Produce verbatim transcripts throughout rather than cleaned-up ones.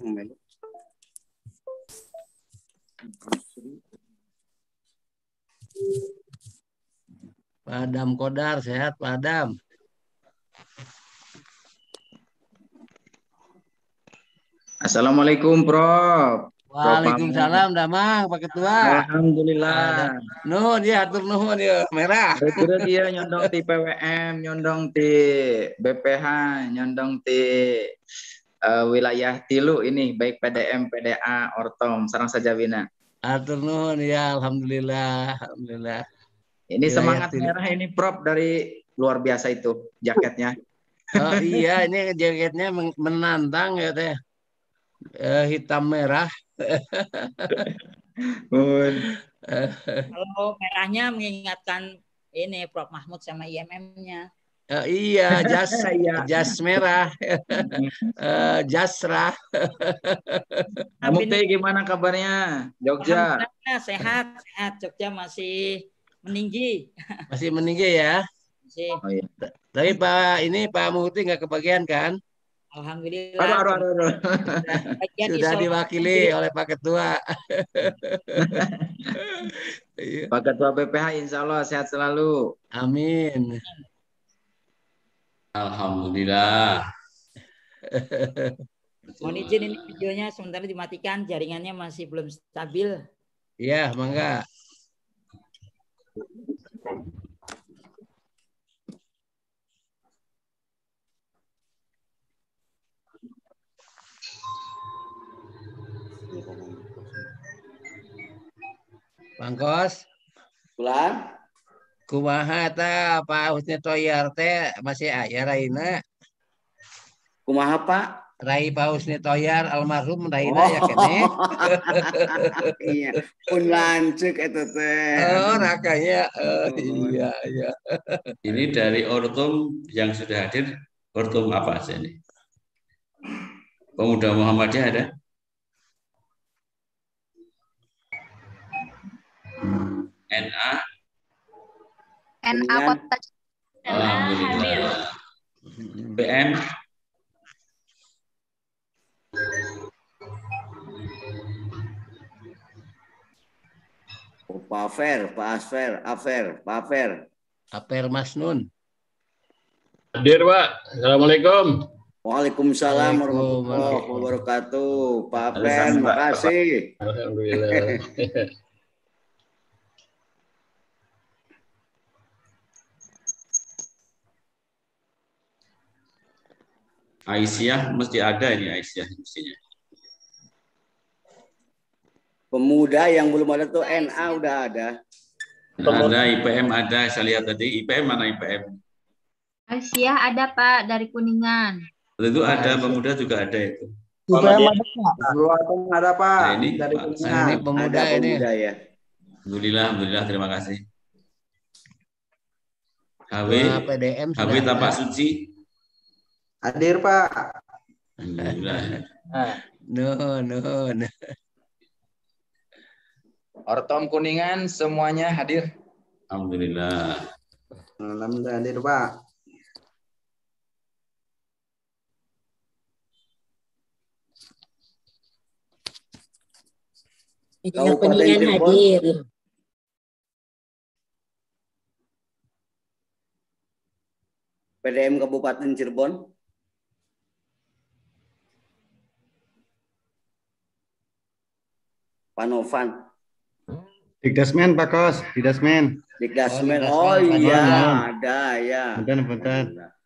melu. Pak Adam Kodar, sehat Pak Adam? Assalamualaikum, Prof. Waalaikumsalam, Damang, Pak Ketua. Alhamdulillah. Nuhun dia, atur nuhun dia, merah. Betul dia nyondong ti P W M, nyondong ti B P H, nyondong ti uh, wilayah tilu ini, baik P D M, P D A, Ortom, sareng saja Wina. Atur nuhun ya, alhamdulillah, alhamdulillah. Ini Wilayah semangat tilu. merah ini, Prof, dari luar biasa itu jaketnya. Oh iya, ini jaketnya menantang ya teh. Eh, hitam merah. Kalau merahnya mengingatkan ini Prof Mahmud sama I M M-nya. Oh, iya, jas jas merah. uh, jasrah. Kamu teh gimana kabarnya? Jogja. Alhamdulillah sehat, sehat. Jogja masih meninggi. Masih meninggi ya? Masih. Oh, iya. Tapi Pak ini Pak Muhti nggak kebagian kan? Alhamdulillah. Aduh, aduh, aduh, aduh. Sudah diwakili oleh Pak Ketua. Pak Ketua B P H insya Allah sehat selalu. Amin. Alhamdulillah. Mohon izin ini videonya sementara dimatikan, jaringannya masih belum stabil. Iya, mangga. Pangkos. Pulang. Kumaha ta Pak Husni Toyar teh masih aya raina? Kumaha Pak? Rai Pak Husni Toyar almarhum raina oh. Ya kene. Iya, pun lancuk itu teh. Oh, rakanya. Oh, iya, iya. Ini dari Ortum yang sudah hadir, Ortum apa aja ini? Pemuda Muhammadiyah ada? N A N A Kota Alhamdulillah. B M Oh, Pak Afer, Pak Asfer, Afer, Pak Afer. Afer Masnun. Hadir Pak. Assalamualaikum. Waalaikumsalam warahmatullahi wabarakatuh. Pak Afer, makasih. Alhamdulillah. Aisyah mesti ada ini Aisyah mestinya. Pemuda yang belum ada tuh N A udah ada. Ada I P M ada, saya lihat tadi. I P M mana I P M? Aisyah ada Pak dari Kuningan. Itu ada, pemuda juga ada itu. I P M ada Pak. Ada Pak. Nah, ini dari Pak, Kuningan. Ini pemuda ada ini. pemuda ya. Alhamdulillah, alhamdulillah, terima kasih. H W, P D M H W Tapak Suci. Hadir Pak. Alhamdulillah. No, no, no. Ortom Kuningan semuanya hadir. Alhamdulillah. Alhamdulillah hadir Pak. Kuningan hadir. P D M Kabupaten Cirebon. Panovan. Dikdasmen Pak Kos, Dikdasmen. Dikdasmen. Oh, oh iya, ada ya. Bentar, bentar.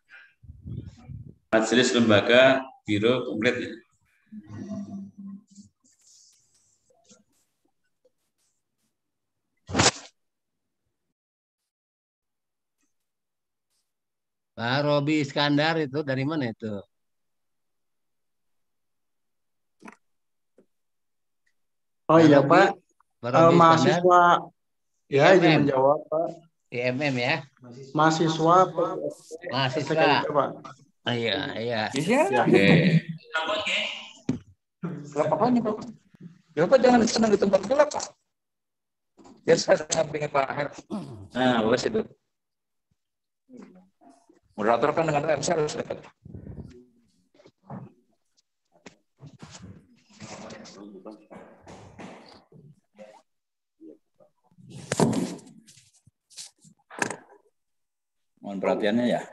Majelis Lembaga Biro komplit ya. Pak Robi Iskandar itu dari mana itu? Oh iya Pak, uh, mahasiswa ya izin menjawab Pak. I M M ya? Mahasiswa Pak. Mahasiswa. Pak. Oh, iya, iya. Iya. Oke. Gak apa-apa nih Pak. Ya Pak jangan senang di tempat gelap Pak. Ya saya pengen Pak Her. Nah, bagus itu. Moderator kan dengan M C harus dekat. perhatiannya ya.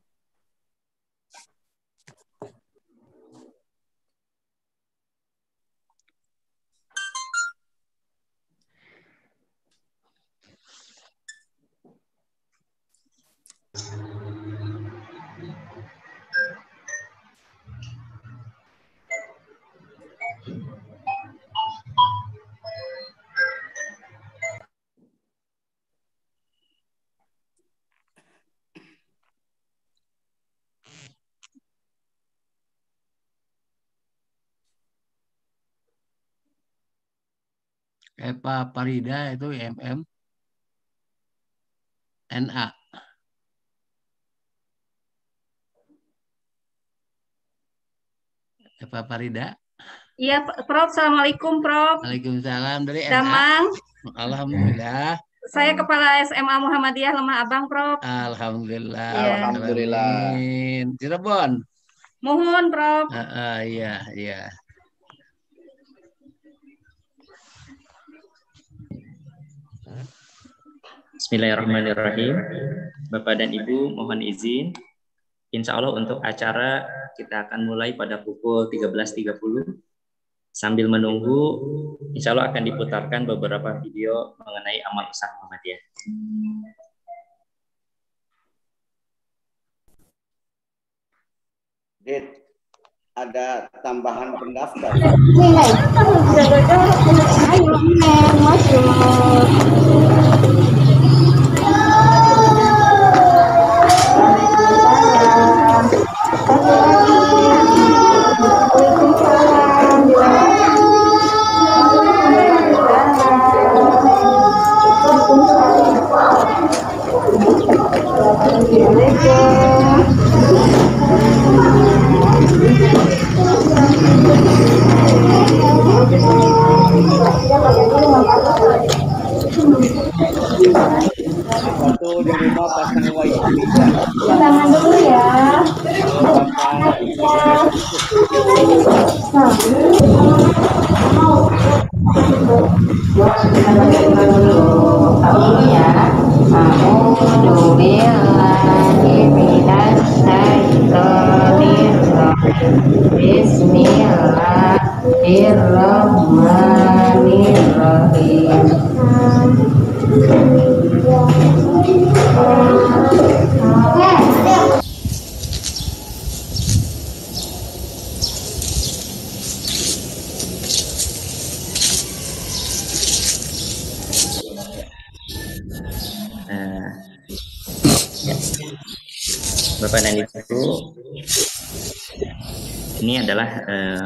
Eva Farida itu M M N A. Eva Farida. Iya, Prof. Assalamualaikum, Prof. Waalaikumsalam dari N A. Damang. Alhamdulillah. Saya Kepala S M A Muhammadiyah Lemah Abang, Prof. Alhamdulillah. Iya. Alhamdulillah. Amin. Cirebon. Mohon, Prof. Uh, uh, iya, iya. Bismillahirrahmanirrahim. Bapak dan Ibu, mohon izin. Insya Allah untuk acara kita akan mulai pada pukul tiga belas tiga puluh. Sambil menunggu, insya Allah akan diputarkan beberapa video mengenai amal usaha Muhammadiyah. Dit, ada tambahan pendaftar. Satu di rumah pasang wifi. Tangan dulu ya. Bismillahirrahmanirrahim. Bapak dan Ibu, ini adalah eh,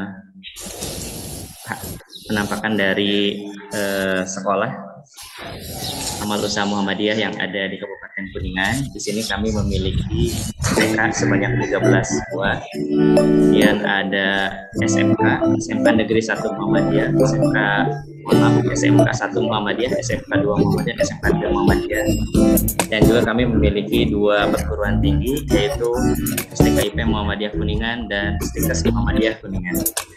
penampakan dari eh, sekolah amal usaha Muhammadiyah yang ada di Kabupaten Kuningan. Di sini kami memiliki S M K sebanyak tiga belas buah. Kemudian ada S M K, S M K Negeri satu Muhammadiyah, S M K maaf, S M K satu Muhammadiyah, S M K dua Muhammadiyah, S M K tiga Muhammadiyah. Dan juga kami memiliki dua perguruan tinggi, yaitu S T K I P Muhammadiyah Kuningan dan S T K S I Muhammadiyah Kuningan.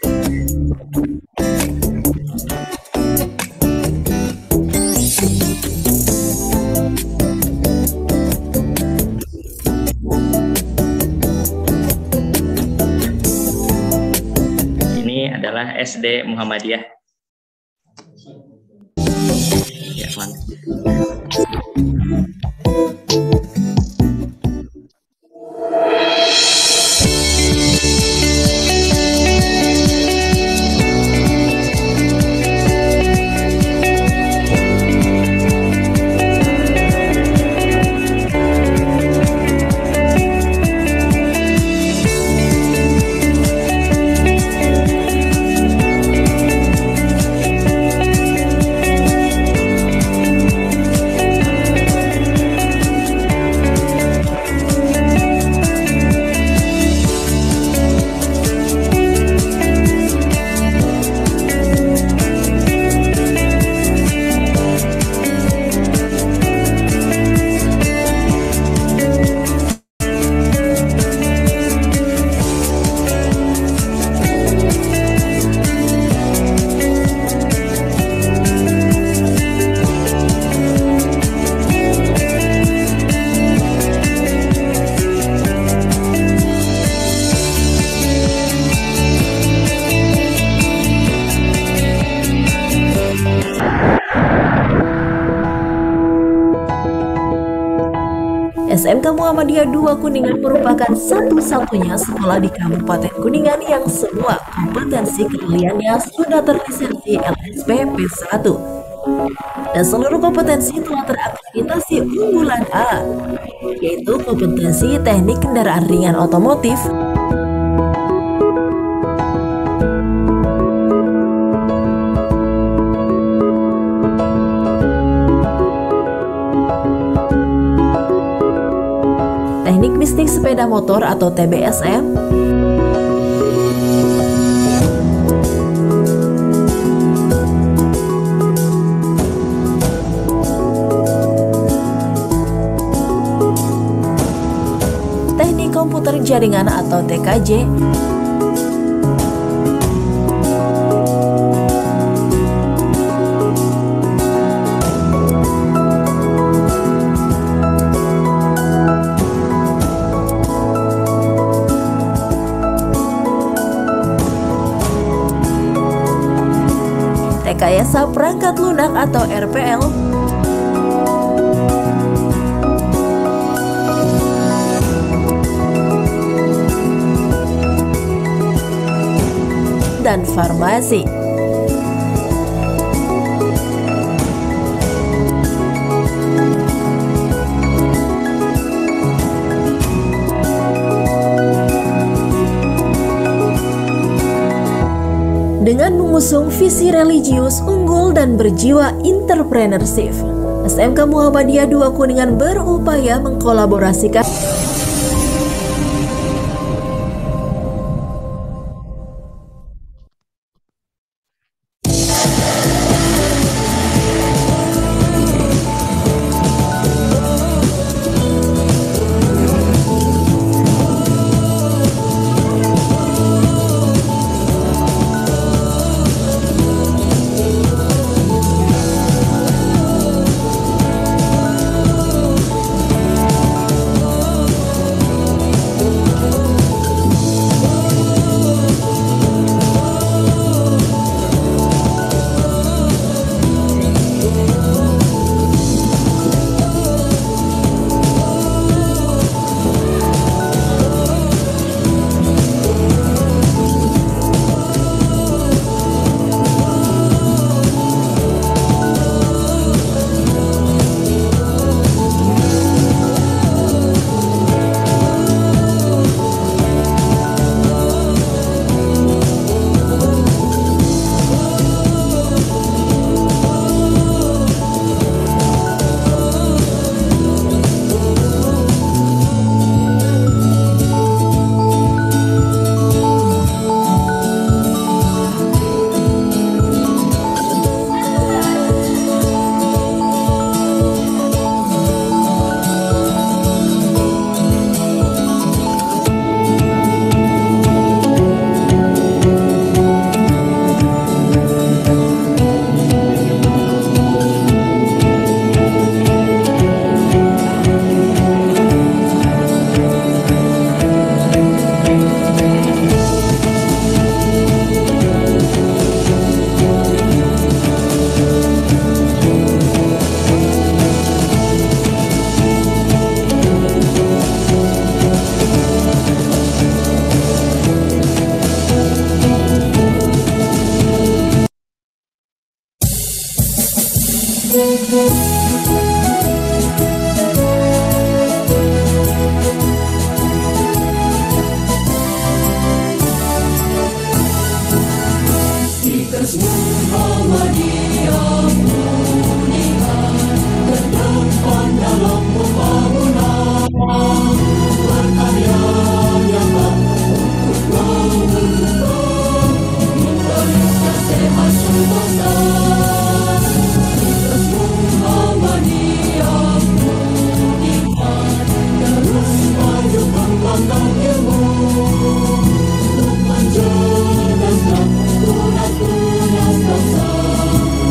Ini adalah S D Muhammadiyah. Ya, mantap. S M K Muhammadiyah dua Kuningan merupakan satu-satunya sekolah di Kabupaten Kuningan yang semua kompetensi keahliannya sudah terlisensi L S P P satu. Dan seluruh kompetensi telah terakreditasi unggulan A, yaitu kompetensi teknik kendaraan ringan otomotif, teknik bisnis sepeda motor atau T B S M, teknik komputer jaringan atau T K J, rekayasa perangkat lunak atau R P L, dan farmasi. Dengan mengusung visi religius unggul dan berjiwa entrepreneurship, S M K Muhammadiyah dua Kuningan berupaya mengkolaborasikan Tunas, tunas, tunas,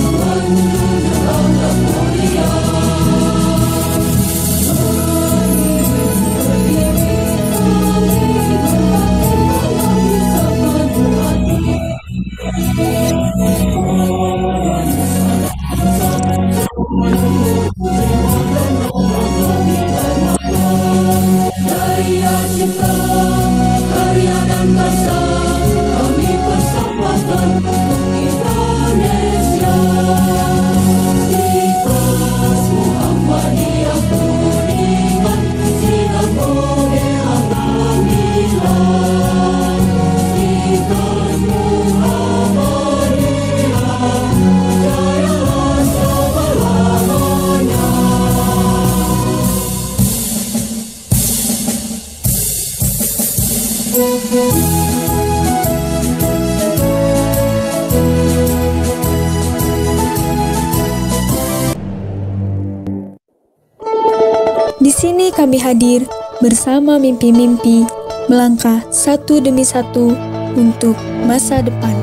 sini kami hadir bersama mimpi-mimpi melangkah satu demi satu untuk masa depan.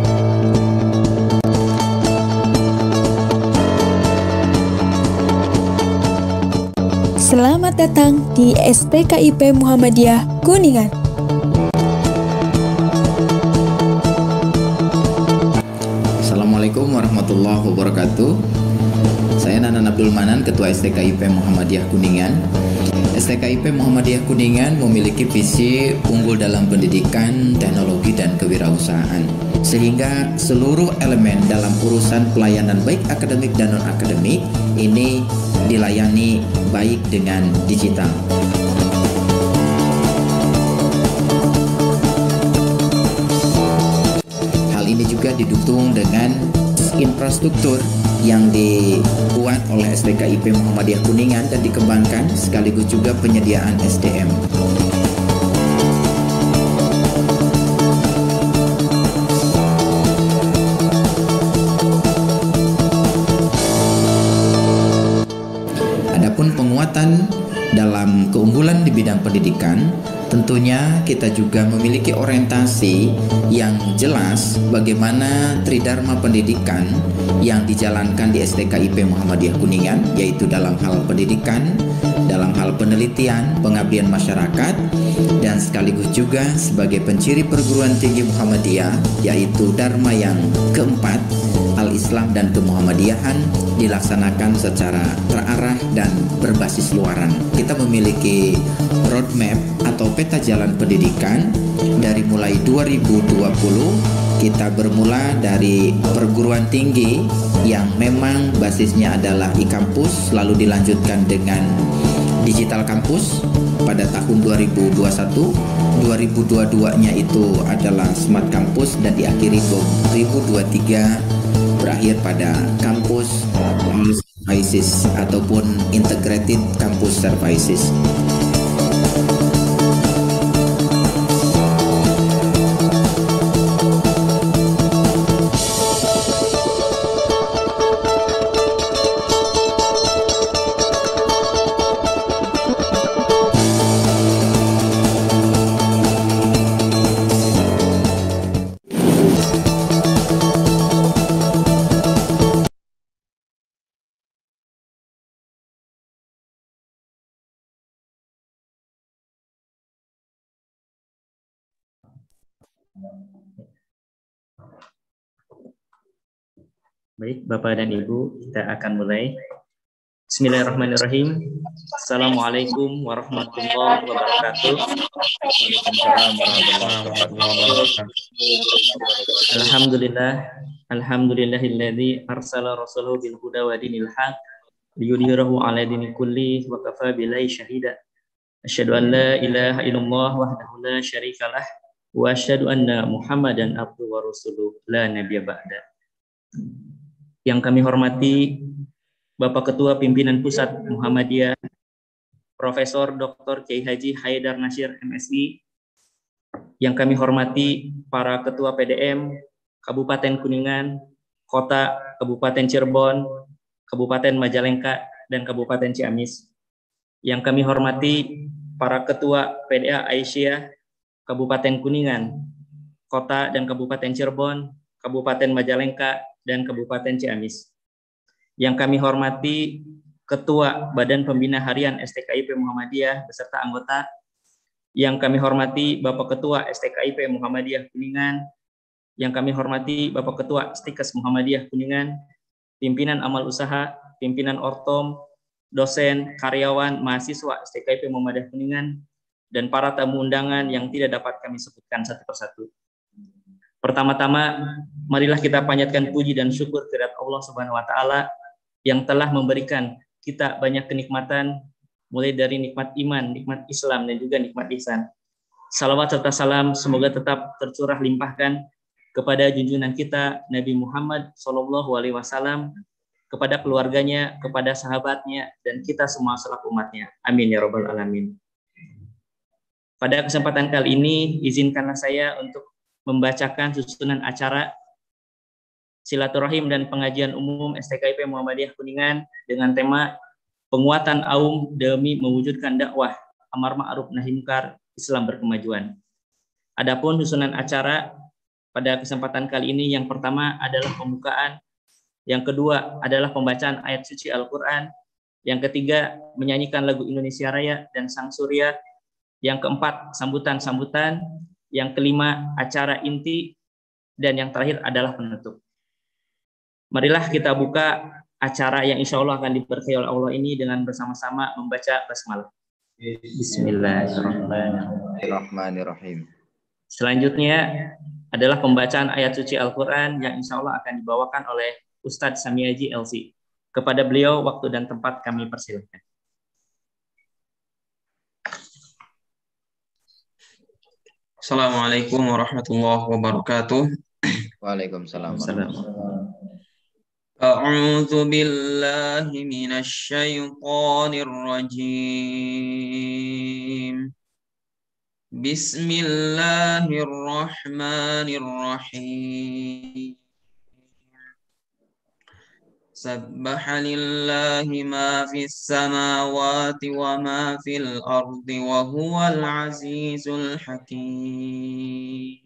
Selamat datang di S T K I P Muhammadiyah Kuningan. Assalamualaikum warahmatullahi wabarakatuh. Saya Nanan Abdul Manan, Ketua S T K I P Muhammadiyah Kuningan. S T K I P Muhammadiyah Kuningan memiliki visi unggul dalam pendidikan, teknologi, dan kewirausahaan, sehingga seluruh elemen dalam urusan pelayanan baik akademik dan non-akademik ini dilayani baik dengan digital. Hal ini juga didukung dengan infrastruktur yang dibuat oleh S T K I P Muhammadiyah Kuningan dan dikembangkan, sekaligus juga penyediaan S D M. Adapun penguatan dalam keunggulan di bidang pendidikan, tentunya kita juga memiliki orientasi yang jelas bagaimana tridharma pendidikan yang dijalankan di S T K I P Muhammadiyah Kuningan, yaitu dalam hal pendidikan, dalam hal penelitian, pengabdian masyarakat, dan sekaligus juga sebagai penciri perguruan tinggi Muhammadiyah, yaitu dharma yang keempat, al-Islam dan kemuhammadiyahan, dilaksanakan secara terarah dan berbasis luaran. Kita memiliki roadmap atau peta jalan pendidikan dari mulai dua ribu dua puluh. Kita bermula dari perguruan tinggi yang memang basisnya adalah e-kampus, lalu dilanjutkan dengan digital kampus pada tahun dua ribu dua puluh satu. dua ribu dua puluh dua-nya itu adalah smart kampus dan diakhiri dua ribu dua puluh tiga berakhir pada kampus services ataupun integrated campus services. Baik, Bapak dan Ibu, kita akan mulai. Bismillahirrahmanirrahim. Assalamualaikum warahmatullahi wabarakatuh. Waalaikumsalam warahmatullahi wabarakatuh. Alhamdulillah, alhamdulillahilladzi arsala rasulahu bil huda wa dinil haq liyudhhirahu 'ala dini kulli wa kafa billahi syahida. Asyhadu an la ilaha illallah wahdahu la syarikalah wa asyhadu anna Muhammadan abduhu wa rasuluh la nabiyya ba'da. Yang kami hormati Bapak Ketua Pimpinan Pusat Muhammadiyah, Profesor Doktor Kiai Haji Haidar Nasyir M Si. Yang kami hormati para Ketua P D M Kabupaten Kuningan, Kota Kabupaten Cirebon, Kabupaten Majalengka, dan Kabupaten Ciamis. Yang kami hormati para Ketua P D A Aisyah Kabupaten Kuningan, Kota dan Kabupaten Cirebon, Kabupaten Majalengka, dan Kabupaten Ciamis. Yang kami hormati Ketua Badan Pembina Harian S T K I P Muhammadiyah beserta anggota. Yang kami hormati Bapak Ketua S T K I P Muhammadiyah Kuningan. Yang kami hormati Bapak Ketua Stikes Muhammadiyah Kuningan, pimpinan amal usaha, pimpinan Ortom, dosen, karyawan, mahasiswa S T K I P Muhammadiyah Kuningan, dan para tamu undangan yang tidak dapat kami sebutkan satu persatu. Pertama-tama, marilah kita panjatkan puji dan syukur kehadirat Allah Subhanahu wa taala yang telah memberikan kita banyak kenikmatan, mulai dari nikmat iman, nikmat Islam, dan juga nikmat ihsan. Salawat serta salam semoga tetap tercurah limpahkan kepada junjungan kita Nabi Muhammad shallallahu alaihi wasallam, kepada keluarganya, kepada sahabatnya, dan kita semua selaku umatnya. Amin ya rabbal alamin. Pada kesempatan kali ini, izinkanlah saya untuk membacakan susunan acara silaturahim dan pengajian umum S T K I P Muhammadiyah Kuningan dengan tema penguatan kaum demi mewujudkan dakwah amar ma'ruf nahi munkar Islam berkemajuan. Adapun susunan acara pada kesempatan kali ini yang pertama adalah pembukaan, yang kedua adalah pembacaan ayat suci Al-Qur'an, yang ketiga menyanyikan lagu Indonesia Raya dan Sang Surya, yang keempat sambutan-sambutan, yang kelima acara inti, dan yang terakhir adalah penutup. Marilah kita buka acara yang insya Allah akan diberkahi oleh Allah ini dengan bersama-sama membaca basmalah. Bismillahirrahmanirrahim. Selanjutnya adalah pembacaan ayat suci Al-Quran yang insya Allah akan dibawakan oleh Ustadz Samiaji L C. Kepada beliau waktu dan tempat kami persilahkan. Assalamualaikum warahmatullahi wabarakatuh. Waalaikumsalam. A'udzu billahi minasy syaithanir rajim. Bismillahirrahmanirrahim. Sabbaha lillahi ma fis samawati wa ma fil ardi wa huwal azizul hakim.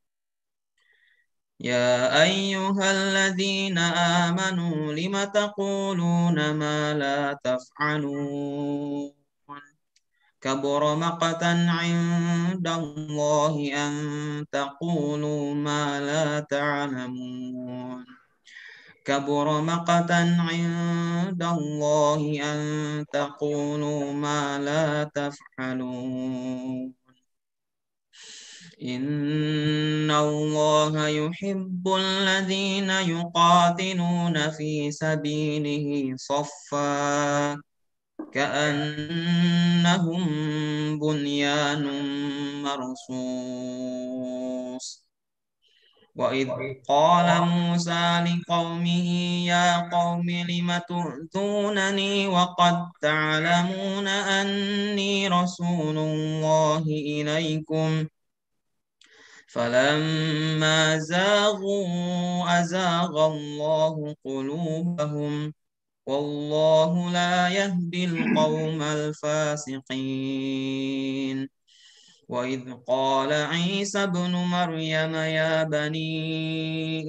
Ya ayyuhalladzina amanu lima taquluna ma la taf'alun. Kabura maqtan 'indallahi an taqulu ma la ta'lamun. Kabura maqtan 'indallahi an taqulu ma la taf'alun. Inna Allaha yuhibbul ladzina yuqatiluna fi sabilihi saffa ka'annahum bunyanun marsus. Wa idh qala Musa liqaumihi ya qaumi lima tu'tunani wa qad ta'lamuna anni rasulullahi ilaikum. Falamma zaghu azagha Allahu qulubahum wallahu la yahdil qaumal fasiqin. Wa idh qala Isa ibn Maryam ya bani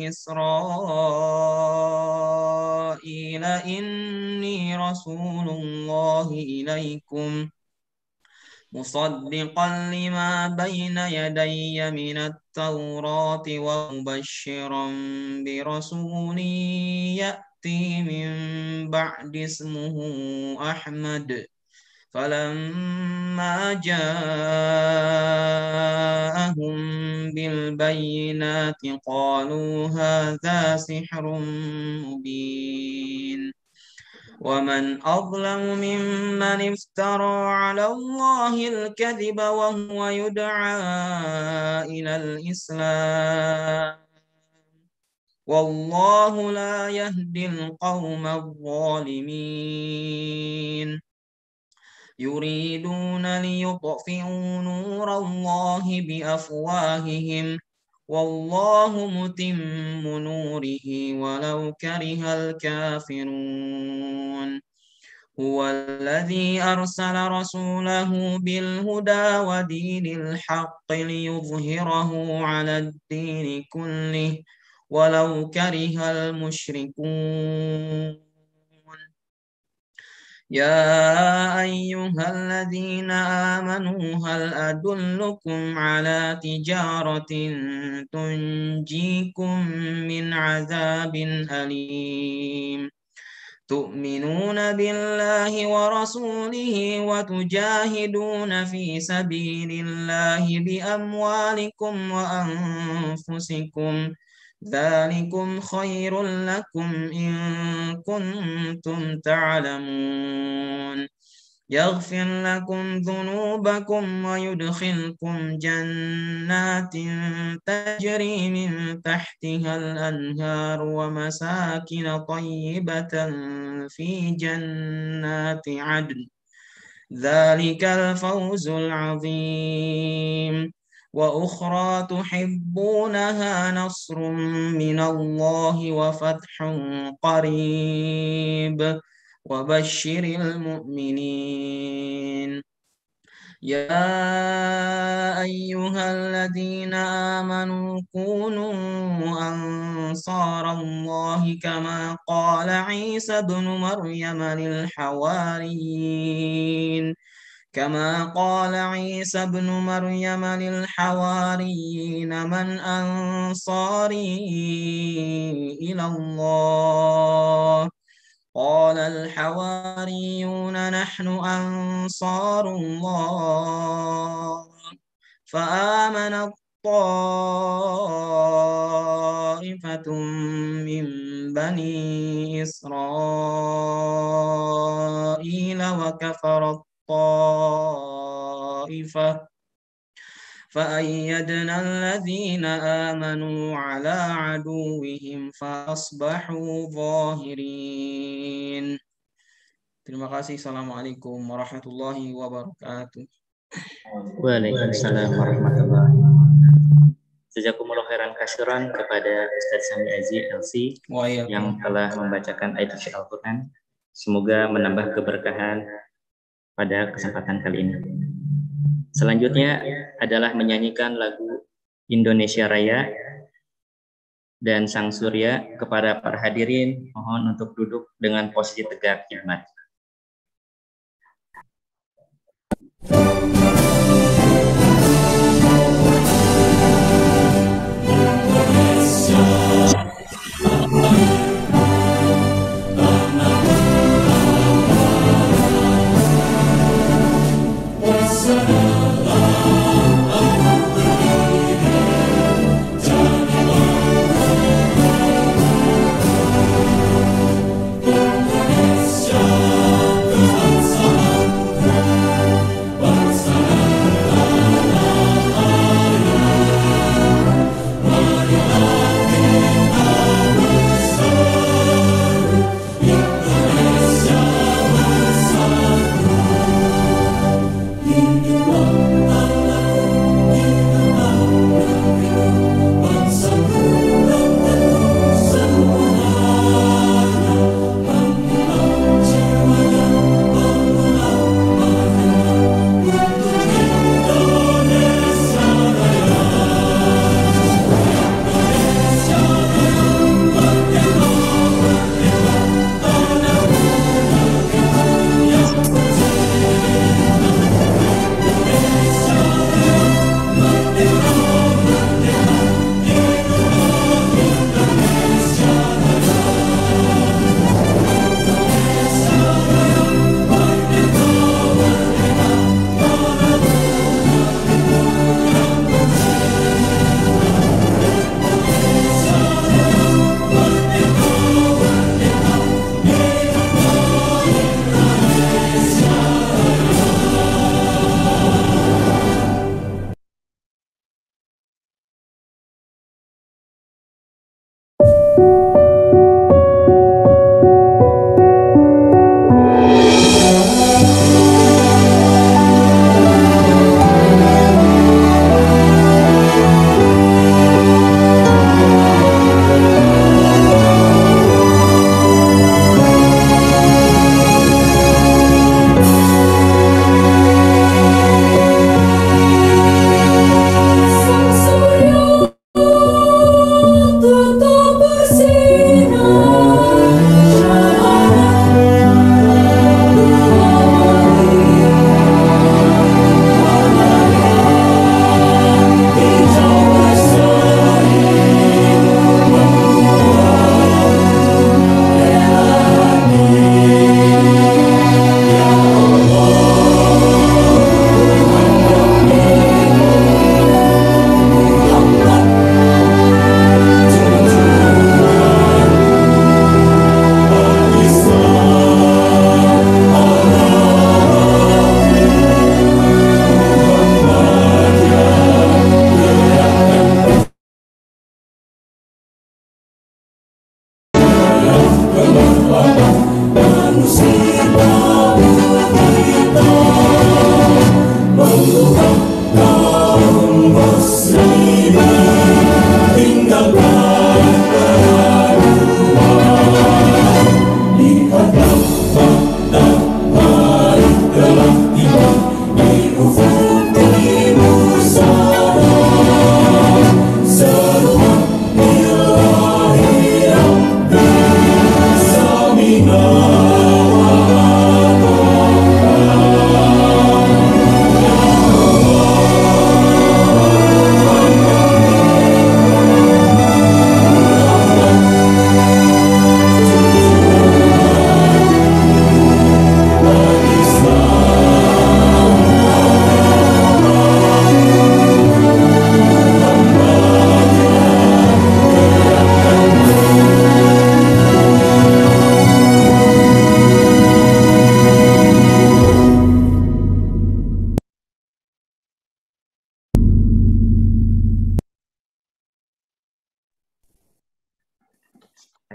Israila inni rasulullahi ilaikum musaddiqan lima bayna yadayya minat tawrati wa mubashiran bi rasulin ya'ti min ba'di ismuhu Ahmad. Falamma ja'ahum bil bayyinati qalu hadza sihrun mubin. ومن أظلم ممن افترى على الله الكذب وهو يدعى إلى الإسلام والله لا يهدي القوم الظالمين يريدون ليطفئوا نور الله بأفواههم والله متم نوره ولو كره الكافرون هو الذي أرسل رسوله بالهدى ودين الحق ليظهره على الدين كله ولو كره المشركون يا أيها الذين آمنوا هل أدلكم على تجارة تنجيكم من عذاب أليم تؤمنون بالله ورسوله وتجاهدون في سبيل الله بأموالكم وأنفسكم ذلكم خير لكم إن كنتم تعلمون يغفر لكم ذنوبكم ويدخلكم جنات تجري من تحتها الأنهار ومساكن طيبة في جنات عدن ذلك الفوز العظيم وأخرى تحبونها نصر من الله وفتح قريب وبشر المؤمنين يا أيها الذين آمنوا كونوا أنصار الله كما قال عيسى ابن مريم للحواريين كما قال عيسى ابن مريم للحواريين من أنصاري إلى الله قال الحواريون نحن أنصار الله فآمنت طائفة من بني إسرائيل وكفرت طائفة فأيدنا الذين آمنوا على عدوهم فأصبحوا ظاهرين. Terima kasih. Assalamualaikum warahmatullahi wabarakatuh. Waalaikumsalam warahmatullahi wabarakatuh. Jazakumullah khairan katsiran kepada Ustaz Sami Aji L C yang telah membacakan ayat suci Al-Quran. Semoga menambah keberkahan pada kesempatan kali ini. Selanjutnya adalah menyanyikan lagu Indonesia Raya dan Sang Surya. Kepada para hadirin mohon untuk duduk dengan posisi tegak khidmat. Bangsa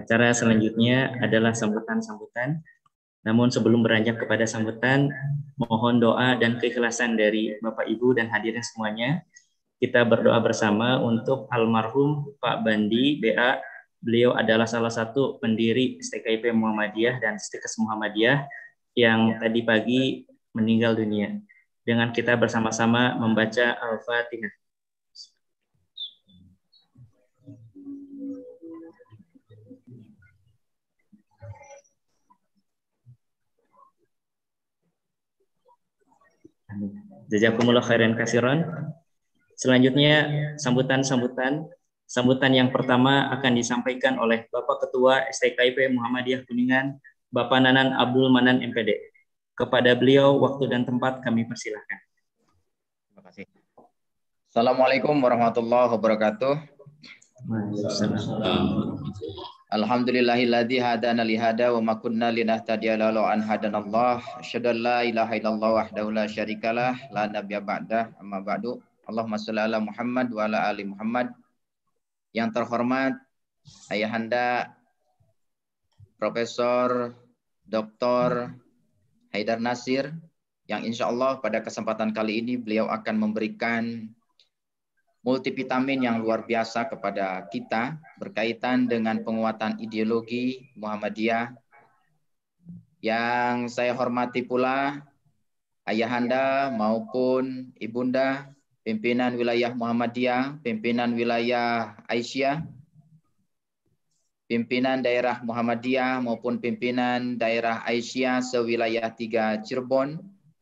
Acara selanjutnya adalah sambutan-sambutan. Namun sebelum beranjak kepada sambutan, mohon doa dan keikhlasan dari Bapak Ibu dan hadirin semuanya. Kita berdoa bersama untuk almarhum Pak Bandi B A. Beliau adalah salah satu pendiri S T K I P Muhammadiyah dan Stikes Muhammadiyah yang tadi pagi meninggal dunia. Dengan kita bersama-sama membaca Al-Fatihah. Jazakumullah khairan katsiran. Selanjutnya sambutan-sambutan. Sambutan yang pertama akan disampaikan oleh Bapak Ketua S T K I P Muhammadiyah Kuningan, Bapak Nanan Abdul Manan M P D. Kepada beliau waktu dan tempat kami persilahkan. Terima kasih. Assalamualaikum warahmatullahi wabarakatuh. Alhamdulillahilladzi hadana li hada wa ma kunna linahtadiya laula an hadanallah. Asyhadu an la ilaha illallah wahdahu la syarikalah la nabiyya ba'dah. Amma ba'du. Allahumma shalli ala Muhammad wa ala ali Muhammad. Yang terhormat Ayahanda Profesor Doktor Haidar Nasir, yang insya Allah pada kesempatan kali ini beliau akan memberikan multivitamin yang luar biasa kepada kita berkaitan dengan penguatan ideologi Muhammadiyah. Yang saya hormati pula Ayahanda maupun Ibunda pimpinan wilayah Muhammadiyah, pimpinan wilayah Aisyah, pimpinan daerah Muhammadiyah maupun pimpinan daerah Aisyah sewilayah tiga Cirebon,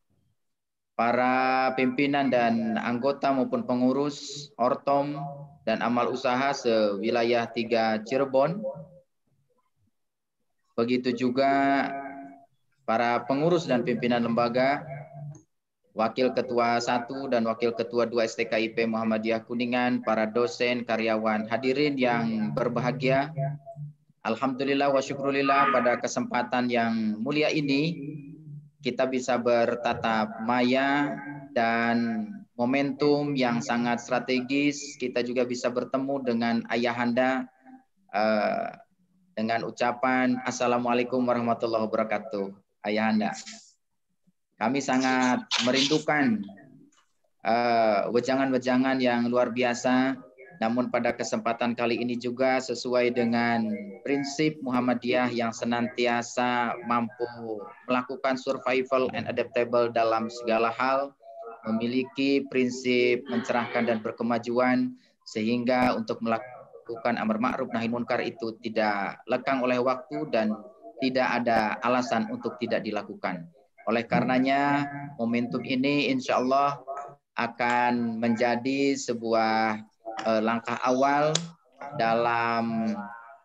para pimpinan dan anggota maupun pengurus Ortom dan amal usaha sewilayah tiga Cirebon, begitu juga para pengurus dan pimpinan lembaga, Wakil Ketua satu dan Wakil Ketua dua S T K I P Muhammadiyah Kuningan, para dosen, karyawan, hadirin yang berbahagia. Alhamdulillah wa syukrulillah pada kesempatan yang mulia ini kita bisa bertatap maya dan momentum yang sangat strategis. Kita juga bisa bertemu dengan Ayahanda uh, dengan ucapan Assalamualaikum warahmatullahi wabarakatuh. Ayahanda, kami sangat merindukan uh, wejangan-wejangan yang luar biasa. Namun pada kesempatan kali ini juga sesuai dengan prinsip Muhammadiyah yang senantiasa mampu melakukan survival and adaptable dalam segala hal, memiliki prinsip mencerahkan dan berkemajuan, sehingga untuk melakukan amar ma'ruf nahi munkar itu tidak lekang oleh waktu dan tidak ada alasan untuk tidak dilakukan. Oleh karenanya momentum ini insya Allah akan menjadi sebuah uh, langkah awal dalam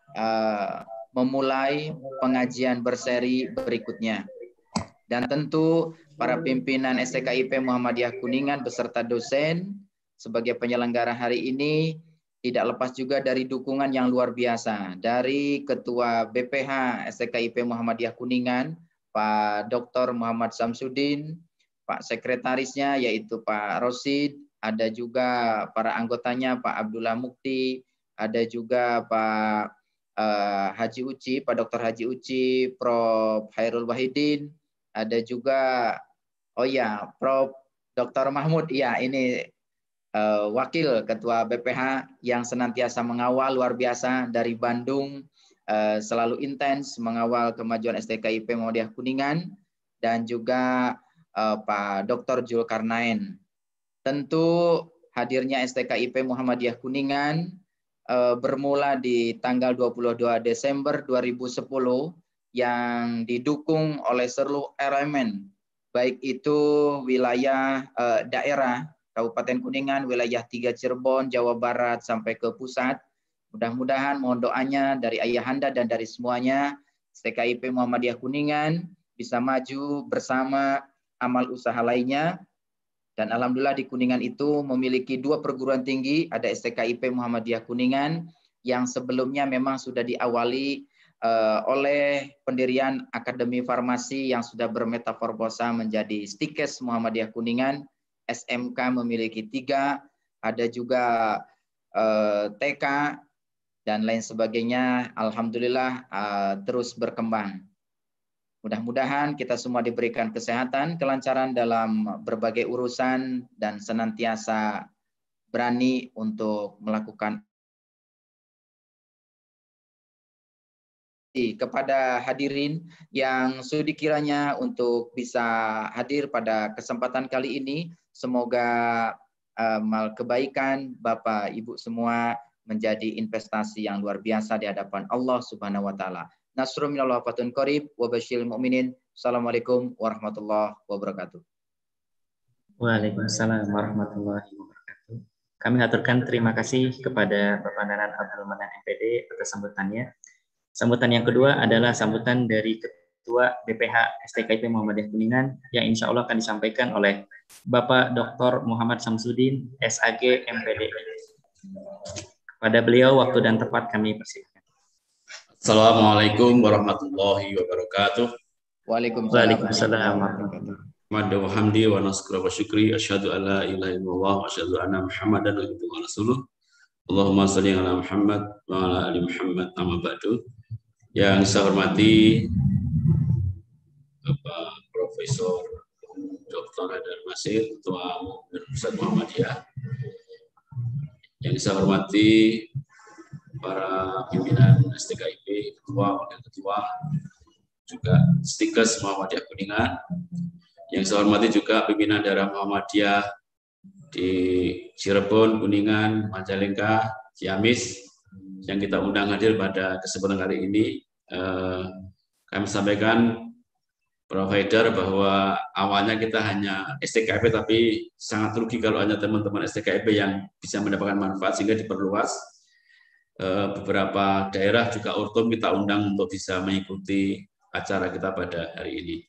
uh, memulai pengajian berseri berikutnya. Dan tentu para pimpinan S T K I P Muhammadiyah Kuningan beserta dosen sebagai penyelenggara hari ini tidak lepas juga dari dukungan yang luar biasa dari Ketua B P H S T K I P Muhammadiyah Kuningan, Pak Doktor Muhammad Samsudin, Pak Sekretarisnya yaitu Pak Rosid, ada juga para anggotanya Pak Abdullah Mukti, ada juga Pak uh, Haji Uci, Pak Doktor Haji Uci, Prof Hairul Wahidin, ada juga, oh ya, Prof Doktor Mahmud, ya ini uh, Wakil Ketua B P H yang senantiasa mengawal luar biasa dari Bandung, Uh, selalu intens mengawal kemajuan S T K I P Muhammadiyah Kuningan, dan juga uh, Pak Doktor Zulkarnain. Tentu hadirnya S T K I P Muhammadiyah Kuningan uh, bermula di tanggal dua puluh dua Desember dua ribu sepuluh yang didukung oleh seluruh elemen, baik itu wilayah uh, daerah Kabupaten Kuningan, wilayah tiga Cirebon, Jawa Barat sampai ke pusat. Mudah-mudahan mohon doanya dari Ayahanda dan dari semuanya S T K I P Muhammadiyah Kuningan bisa maju bersama amal usaha lainnya. Dan alhamdulillah di Kuningan itu memiliki dua perguruan tinggi, ada S T K I P Muhammadiyah Kuningan yang sebelumnya memang sudah diawali uh, oleh pendirian Akademi Farmasi yang sudah bermetaformosa menjadi Stikes Muhammadiyah Kuningan. S M K memiliki tiga, ada juga uh, T K dan lain sebagainya. Alhamdulillah uh, terus berkembang. Mudah-mudahan kita semua diberikan kesehatan, kelancaran dalam berbagai urusan, dan senantiasa berani untuk melakukan. Kepada hadirin yang sudi kiranya untuk bisa hadir pada kesempatan kali ini, semoga amal kebaikan Bapak Ibu semua menjadi investasi yang luar biasa di hadapan Allah Subhanahu wa taala. Nasrun minallah fatun qarib wa basyiril mu'minin. Assalamualaikum warahmatullahi wabarakatuh. Waalaikumsalam warahmatullahi wabarakatuh. Kami aturkan terima kasih kepada Bapak Nanan Abdul Manan M P D atas sambutannya. Sambutan yang kedua adalah sambutan dari Ketua B P H S T K I P Muhammadiyah Kuningan yang insya Allah akan disampaikan oleh Bapak Doktor Muhammad Samsudin, S A G M P D. Kepada beliau waktu dan tempat kami persilakan. Assalamualaikum warahmatullahi wabarakatuh. Waalaikumsalam warahmatullahi wabarakatuh. Wa hamdi wa naskura wa syukri asyhadu an la ilaha illallah wa asyhadu anna Muhammadan abduhu wa rasuluh. Allahumma shalli ala Muhammad wa ala ali Muhammad amma ba'du. Yang saya hormati Bapak Profesor Doktor Haidar Masir, Ketua Pusat Muhammadiyah. Yang saya hormati para pimpinan S T K I P, ketua, wakil ketua, juga Stikes Muhammadiyah Kuningan. Yang saya hormati juga pimpinan daerah Muhammadiyah di Cirebon, Kuningan, Majalengka, Ciamis, yang kita undang hadir pada kesempatan kali ini. Eh, kami sampaikan provider bahwa awalnya kita hanya S T K I P, tapi sangat rugi kalau hanya teman-teman S T K I P yang bisa mendapatkan manfaat, sehingga diperluas. Beberapa daerah juga Ortum kita undang untuk bisa mengikuti acara kita pada hari ini.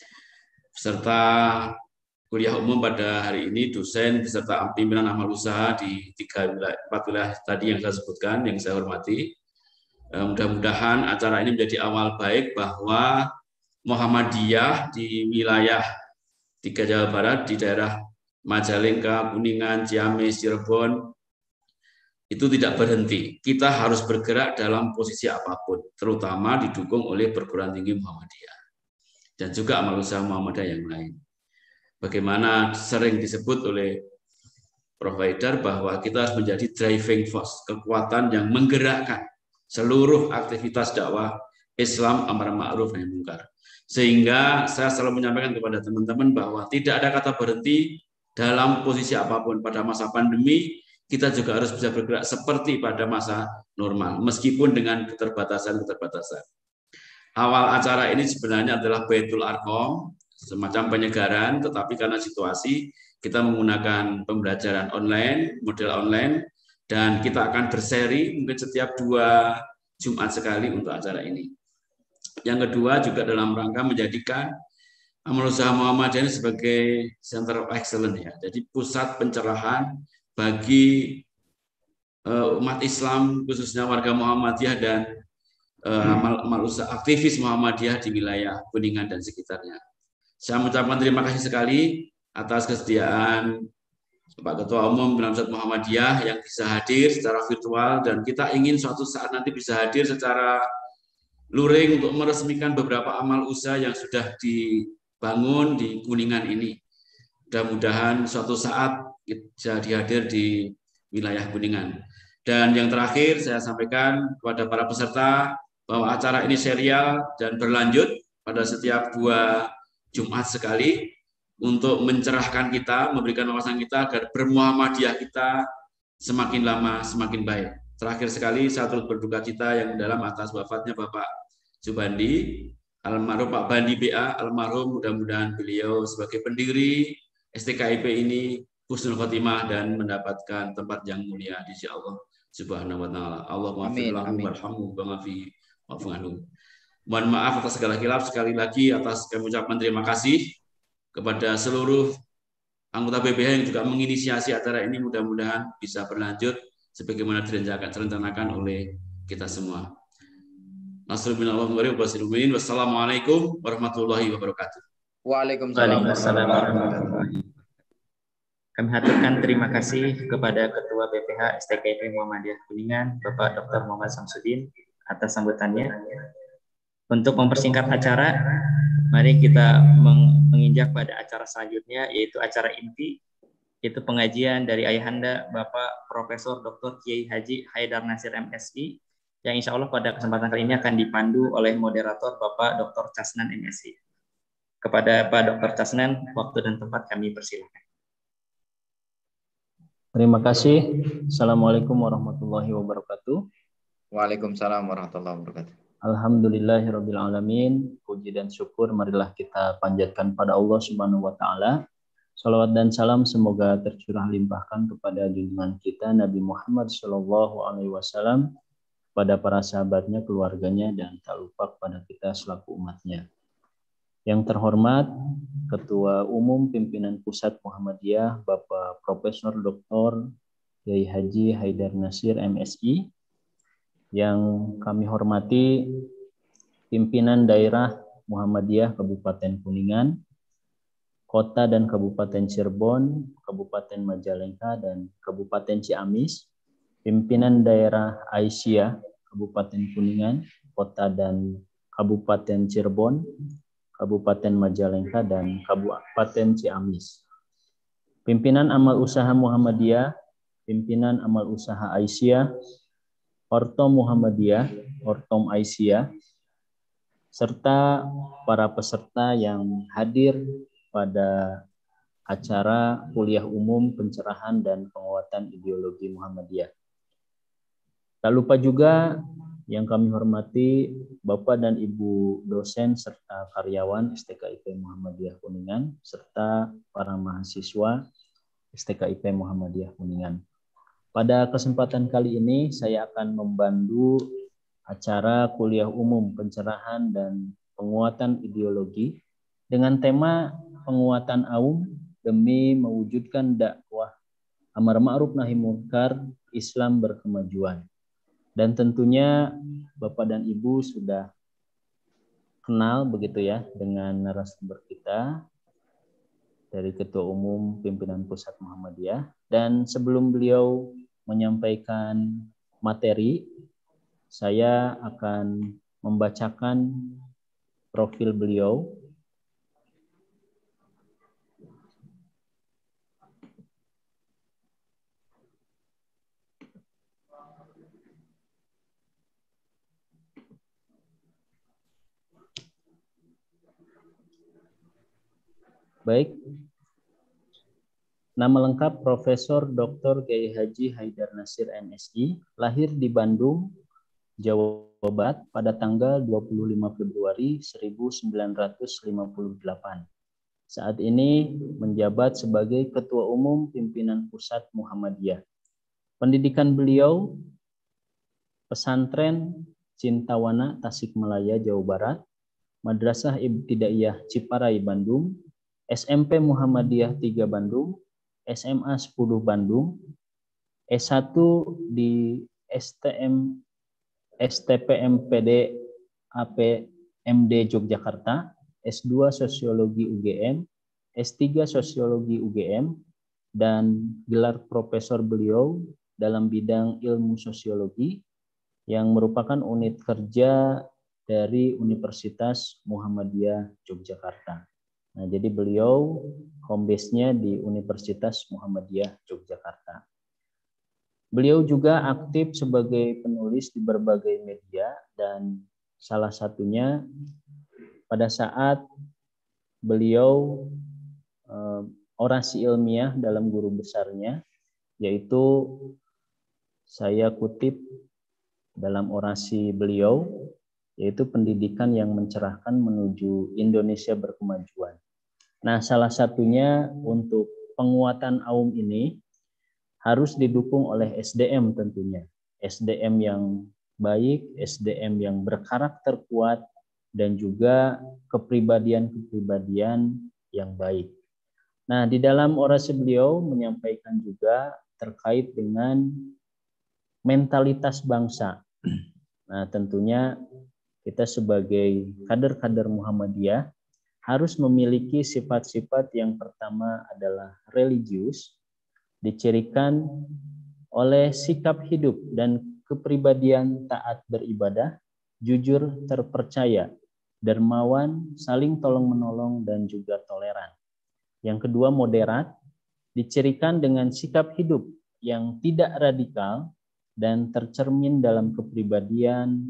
Beserta kuliah umum pada hari ini, dosen beserta pimpinan amal usaha di tiga wilayah, empat wilayah tadi yang saya sebutkan, yang saya hormati. Mudah-mudahan acara ini menjadi awal baik bahwa Muhammadiyah di wilayah tiga Jawa Barat, di daerah Majalengka, Kuningan, Ciamis, Cirebon, itu tidak berhenti. Kita harus bergerak dalam posisi apapun, terutama didukung oleh perguruan tinggi Muhammadiyah dan juga amal usaha Muhammadiyah yang lain. Bagaimana sering disebut oleh provider bahwa kita harus menjadi driving force, kekuatan yang menggerakkan seluruh aktivitas dakwah Islam amar ma'ruf nahi munkar. Sehingga saya selalu menyampaikan kepada teman-teman bahwa tidak ada kata berhenti dalam posisi apapun. Pada masa pandemi kita juga harus bisa bergerak seperti pada masa normal, meskipun dengan keterbatasan-keterbatasan. Awal acara ini sebenarnya adalah Baitul Arqam, semacam penyegaran, tetapi karena situasi kita menggunakan pembelajaran online, model online, dan kita akan berseri mungkin setiap dua Jumat sekali untuk acara ini. Yang kedua juga dalam rangka menjadikan amal usaha Muhammadiyah ini sebagai center of excellence, ya. Jadi pusat pencerahan bagi uh, umat Islam, khususnya warga Muhammadiyah dan uh, amal, amal usaha aktivis Muhammadiyah di wilayah Kuningan dan sekitarnya. Saya mengucapkan terima kasih sekali atas kesediaan Pak Ketua Umum Pusat Muhammadiyah yang bisa hadir secara virtual, dan kita ingin suatu saat nanti bisa hadir secara luring untuk meresmikan beberapa amal usaha yang sudah dibangun di Kuningan ini. Mudah-mudahan suatu saat bisa dihadir di wilayah Kuningan. Dan yang terakhir saya sampaikan kepada para peserta bahwa acara ini serial dan berlanjut pada setiap dua Jumat sekali untuk mencerahkan kita, memberikan wawasan kita agar bermuhammadiyah kita semakin lama semakin baik. Terakhir sekali saya turut berduka cita yang dalam atas wafatnya Bapak Subandi, almarhum Pak Bandi B A, almarhum, mudah-mudahan beliau sebagai pendiri S T K I P ini husnul khotimah dan mendapatkan tempat yang mulia di sisi Allah Subhanahu wa taala. Allahumma fir lahu warhamhu wa fi wa'fu anhu. Mohon maaf atas segala khilaf, sekali lagi atas kami ucapkan terima kasih kepada seluruh anggota B P H yang juga menginisiasi acara ini. Mudah-mudahan bisa berlanjut sebagaimana direncanakan oleh kita semua. Wassalamualaikum warahmatullahi wabarakatuh. Waalaikumsalam warahmatullahi wabarakatuh. Kami haturkan terima kasih kepada Ketua B P H S T K I P Muhammadiyah Kuningan, Bapak Doktor Muhammad Samsudin, atas sambutannya. Untuk mempersingkat acara, mari kita menginjak pada acara selanjutnya, yaitu acara inti, itu pengajian dari Ayahanda Bapak Profesor Doktor Kiai Haji Haidar Nasir M Si, yang insya Allah pada kesempatan kali ini akan dipandu oleh moderator Bapak Doktor Casnan M Si. Kepada Pak Doktor Casnan, waktu dan tempat kami persilakan. Terima kasih. Assalamualaikum warahmatullahi wabarakatuh. Waalaikumsalam warahmatullahi wabarakatuh. Alhamdulillahirabbil alamin. Puji dan syukur marilah kita panjatkan pada Allah Subhanahu wa taala. Salawat dan salam semoga tercurah limpahkan kepada junjungan kita Nabi Muhammad shallallahu alaihi wasallam, pada para sahabatnya, keluarganya, dan tak lupa kepada kita selaku umatnya. Yang terhormat Ketua Umum Pimpinan Pusat Muhammadiyah Bapak Profesor Doktor Kiai Haji Haidar Nasir M Si, yang kami hormati pimpinan daerah Muhammadiyah Kabupaten Kuningan, Kota dan Kabupaten Cirebon, Kabupaten Majalengka, dan Kabupaten Ciamis, pimpinan daerah Aisyah Kabupaten Kuningan, Kota dan Kabupaten Cirebon, Kabupaten Majalengka, dan Kabupaten Ciamis. Pimpinan Amal Usaha Muhammadiyah, Pimpinan Amal Usaha Aisyah, Ortom Muhammadiyah, Ortom Aisyah, serta para peserta yang hadir pada acara kuliah umum pencerahan dan penguatan ideologi Muhammadiyah. Tak lupa juga yang kami hormati Bapak dan Ibu dosen serta karyawan S T K I P Muhammadiyah Kuningan serta para mahasiswa S T K I P Muhammadiyah Kuningan. Pada kesempatan kali ini saya akan membantu acara kuliah umum pencerahan dan penguatan ideologi dengan tema penguatan aum demi mewujudkan dakwah amar ma'ruf nahi munkar Islam berkemajuan. Dan tentunya Bapak dan Ibu sudah kenal begitu ya dengan narasumber kita dari Ketua Umum Pimpinan Pusat Muhammadiyah. Dan sebelum beliau menyampaikan materi, saya akan membacakan profil beliau. Baik, nama lengkap Profesor Doktor Kiai Haji Haidar Nasir M Si, lahir di Bandung, Jawa Barat pada tanggal dua puluh lima Februari seribu sembilan ratus lima puluh delapan. Saat ini menjabat sebagai Ketua Umum Pimpinan Pusat Muhammadiyah. Pendidikan beliau pesantren Cintawana, Tasikmalaya, Jawa Barat, Madrasah Ibtidaiyah Ciparai, Bandung, S M P Muhammadiyah tiga Bandung, S M A sepuluh Bandung, S satu di S T M S T P M P D A P M D Yogyakarta, S dua Sosiologi U G M, S tiga Sosiologi U G M, dan gelar profesor beliau dalam bidang ilmu sosiologi yang merupakan unit kerja dari Universitas Muhammadiyah Yogyakarta. Nah, jadi beliau home base-nya di Universitas Muhammadiyah Yogyakarta. Beliau juga aktif sebagai penulis di berbagai media dan salah satunya pada saat beliau eh, orasi ilmiah dalam guru besarnya, yaitu saya kutip dalam orasi beliau, yaitu pendidikan yang mencerahkan menuju Indonesia berkemajuan. Nah, salah satunya untuk penguatan aum ini harus didukung oleh S D M tentunya. S D M yang baik, S D M yang berkarakter kuat, dan juga kepribadian-kepribadian yang baik. Nah, di dalam orasi beliau menyampaikan juga terkait dengan mentalitas bangsa. Nah, tentunya kita sebagai kader-kader Muhammadiyah harus memiliki sifat-sifat yang pertama adalah religius, dicirikan oleh sikap hidup dan kepribadian taat beribadah, jujur terpercaya, dermawan, saling tolong-menolong, dan juga toleran. Yang kedua, moderat, dicirikan dengan sikap hidup yang tidak radikal dan tercermin dalam kepribadian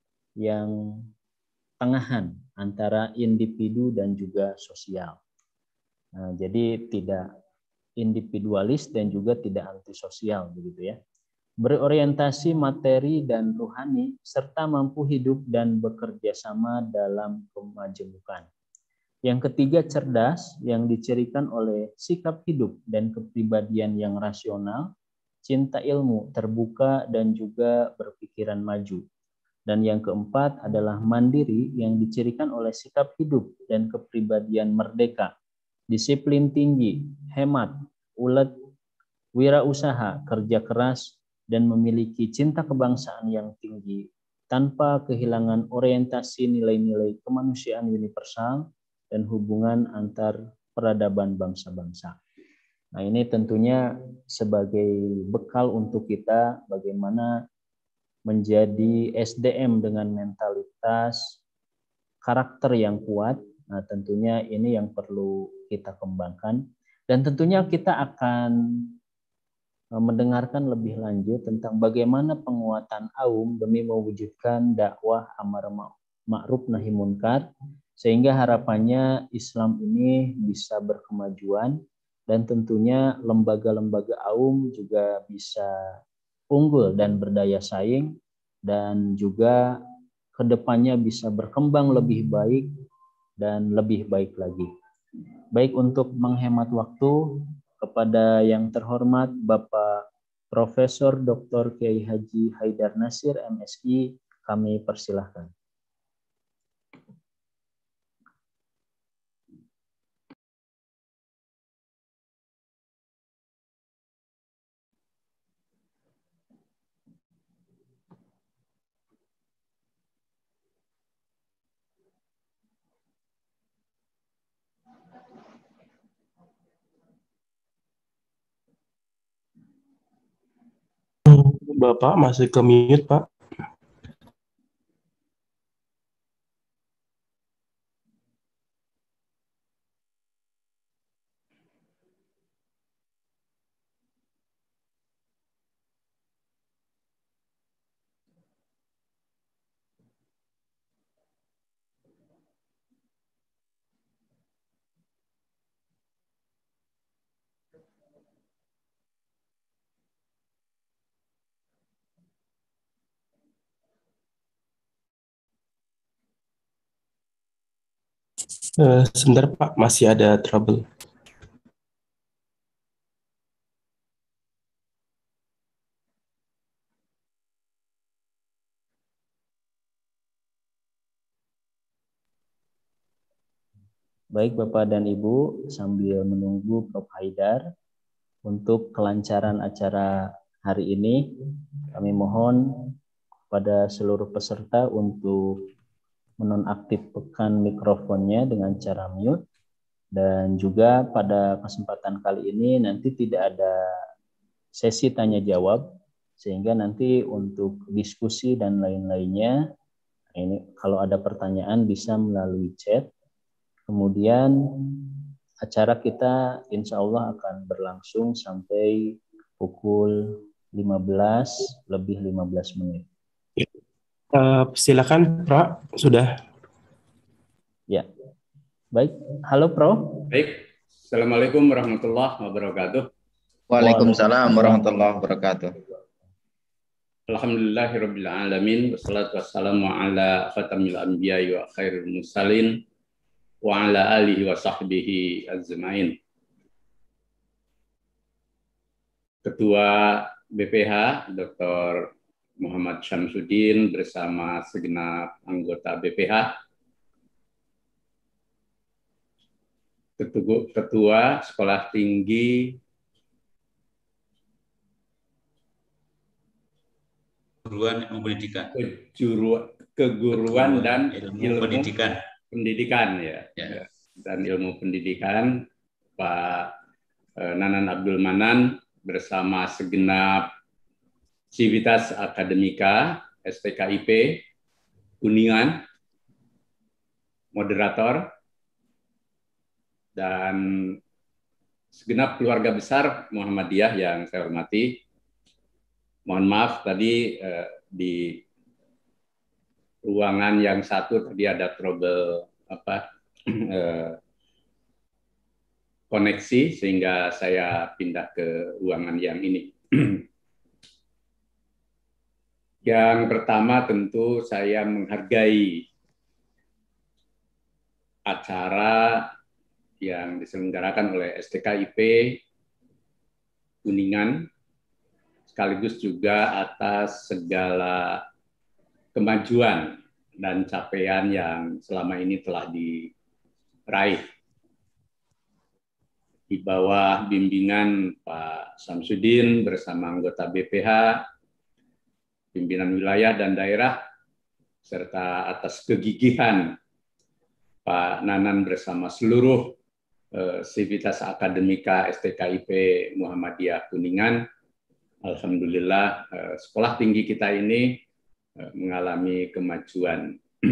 yang tengahan antara individu dan juga sosial. Nah, jadi tidak individualis dan juga tidak antisosial begitu ya. Berorientasi materi dan rohani serta mampu hidup dan bekerja sama dalam kemajemukan. Yang ketiga, cerdas, yang dicirikan oleh sikap hidup dan kepribadian yang rasional, cinta ilmu, terbuka, dan juga berpikiran maju. Dan yang keempat adalah mandiri, yang dicirikan oleh sikap hidup dan kepribadian merdeka, disiplin tinggi, hemat, ulet, wirausaha, kerja keras, dan memiliki cinta kebangsaan yang tinggi, tanpa kehilangan orientasi nilai-nilai kemanusiaan universal dan hubungan antar peradaban bangsa-bangsa. Nah, ini tentunya sebagai bekal untuk kita bagaimana menjadi S D M dengan mentalitas karakter yang kuat. Nah, tentunya ini yang perlu kita kembangkan, dan tentunya kita akan mendengarkan lebih lanjut tentang bagaimana penguatan Aum demi mewujudkan dakwah amar ma'ruf nahi munkar, sehingga harapannya Islam ini bisa berkemajuan, dan tentunya lembaga-lembaga Aum juga bisa unggul dan berdaya saing, dan juga kedepannya bisa berkembang lebih baik dan lebih baik lagi. Baik, untuk menghemat waktu, kepada yang terhormat Bapak Profesor Doktor Kiai Haji Haidar Nasir M Si, kami persilahkan. Bapak masih ke mute, Pak. Uh, sebentar Pak, masih ada trouble. Baik Bapak dan Ibu, sambil menunggu Prof Haidar, untuk kelancaran acara hari ini, kami mohon kepada seluruh peserta untuk menonaktifkan mikrofonnya dengan cara mute, dan juga pada kesempatan kali ini nanti tidak ada sesi tanya jawab, sehingga nanti untuk diskusi dan lain-lainnya ini kalau ada pertanyaan bisa melalui chat. Kemudian acara kita insya Allah akan berlangsung sampai pukul lima belas lebih lima belas menit. Uh, silakan, Pro, sudah. Ya, baik. Halo, Pro. Baik. Assalamualaikum warahmatullahi wabarakatuh. Waalaikumsalam warahmatullahi wabarakatuh. Alhamdulillahirabbil alamin, wassalatu wassalamu ala khatamil anbiya'i wa khairil mursalin wa ala alihi wa sahbihi ajmain. Ketua B P H Doktor Muhammad Syamsuddin bersama segenap anggota B P H, Ketua, Ketua Sekolah Tinggi Keguruan Ilmu Pendidikan, Kejuru, Keguruan dan Ilmu, Ilmu Pendidikan, Pendidikan ya, ya. dan Ilmu Pendidikan Pak Nanan Abdul Manan bersama segenap Civitas Akademika S T K I P Kuningan, moderator, dan segenap keluarga besar Muhammadiyah yang saya hormati. Mohon maaf tadi eh, di ruangan yang satu tadi ada trouble apa eh, koneksi sehingga saya pindah ke ruangan yang ini. Yang pertama tentu saya menghargai acara yang diselenggarakan oleh S T K I P Kuningan, sekaligus juga atas segala kemajuan dan capaian yang selama ini telah diraih. Di bawah bimbingan Pak Samsudin bersama anggota B P H, pimpinan wilayah dan daerah, serta atas kegigihan Pak Nanan bersama seluruh eh, Civitas Akademika S T K I P Muhammadiyah Kuningan. Alhamdulillah eh, sekolah tinggi kita ini eh, mengalami kemajuan.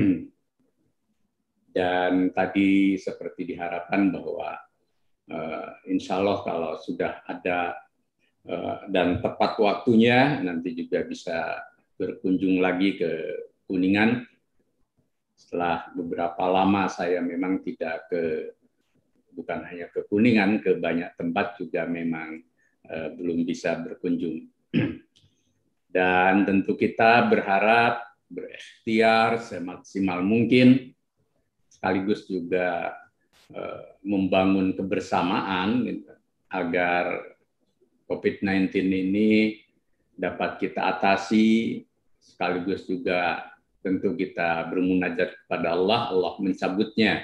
Dan tadi seperti diharapkan bahwa eh, insya Allah kalau sudah ada eh, dan tepat waktunya nanti juga bisa berkunjung lagi ke Kuningan. Setelah beberapa lama saya memang tidak ke, bukan hanya ke Kuningan, ke banyak tempat juga memang eh, belum bisa berkunjung. Dan tentu kita berharap berikhtiar semaksimal mungkin, sekaligus juga eh, membangun kebersamaan gitu, agar COVID sembilan belas ini dapat kita atasi, sekaligus juga tentu kita bermunajat kepada Allah, Allah mencabutnya.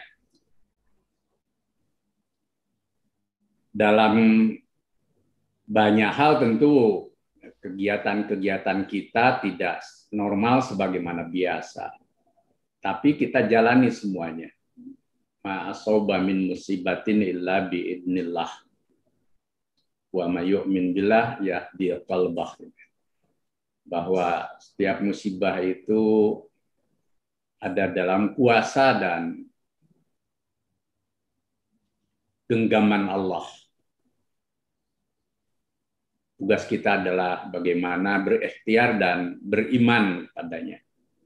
Dalam banyak hal tentu kegiatan-kegiatan kita tidak normal sebagaimana biasa. Tapi kita jalani semuanya. Ma asaba min musibatin illa biidnillah. Wa may yu'min billah yahdi qalbah. Bahwa setiap musibah itu ada dalam kuasa dan genggaman Allah. Tugas kita adalah bagaimana berikhtiar dan beriman padanya.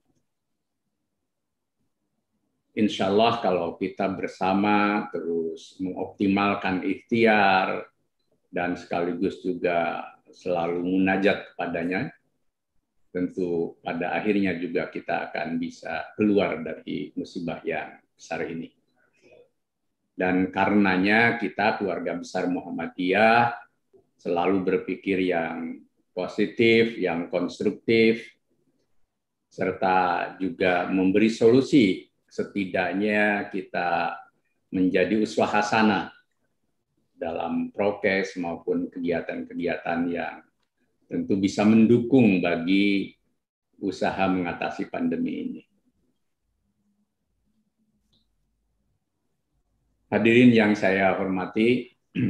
Insya Allah kalau kita bersama terus mengoptimalkan ikhtiar dan sekaligus juga selalu munajat kepadanya, tentu pada akhirnya juga kita akan bisa keluar dari musibah yang besar ini. Dan karenanya kita keluarga besar Muhammadiyah selalu berpikir yang positif, yang konstruktif, serta juga memberi solusi. Setidaknya kita menjadi uswah hasanah dalam prokes maupun kegiatan-kegiatan yang tentu bisa mendukung bagi usaha mengatasi pandemi ini. Hadirin yang saya hormati,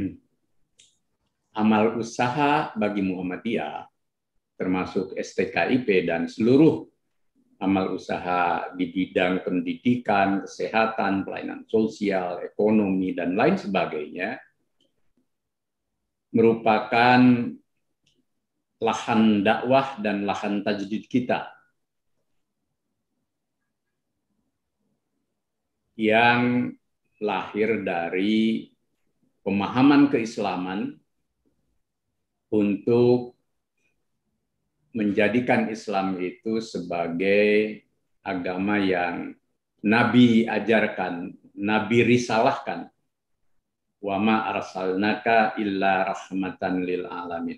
amal usaha bagi Muhammadiyah, termasuk S T K I P dan seluruh amal usaha di bidang pendidikan, kesehatan, pelayanan sosial, ekonomi, dan lain sebagainya, merupakan lahan dakwah dan lahan tajdid kita yang lahir dari pemahaman keislaman untuk menjadikan Islam itu sebagai agama yang Nabi ajarkan, Nabi risalahkan. Wa ma arsalnaka illa rahmatan lil alamin.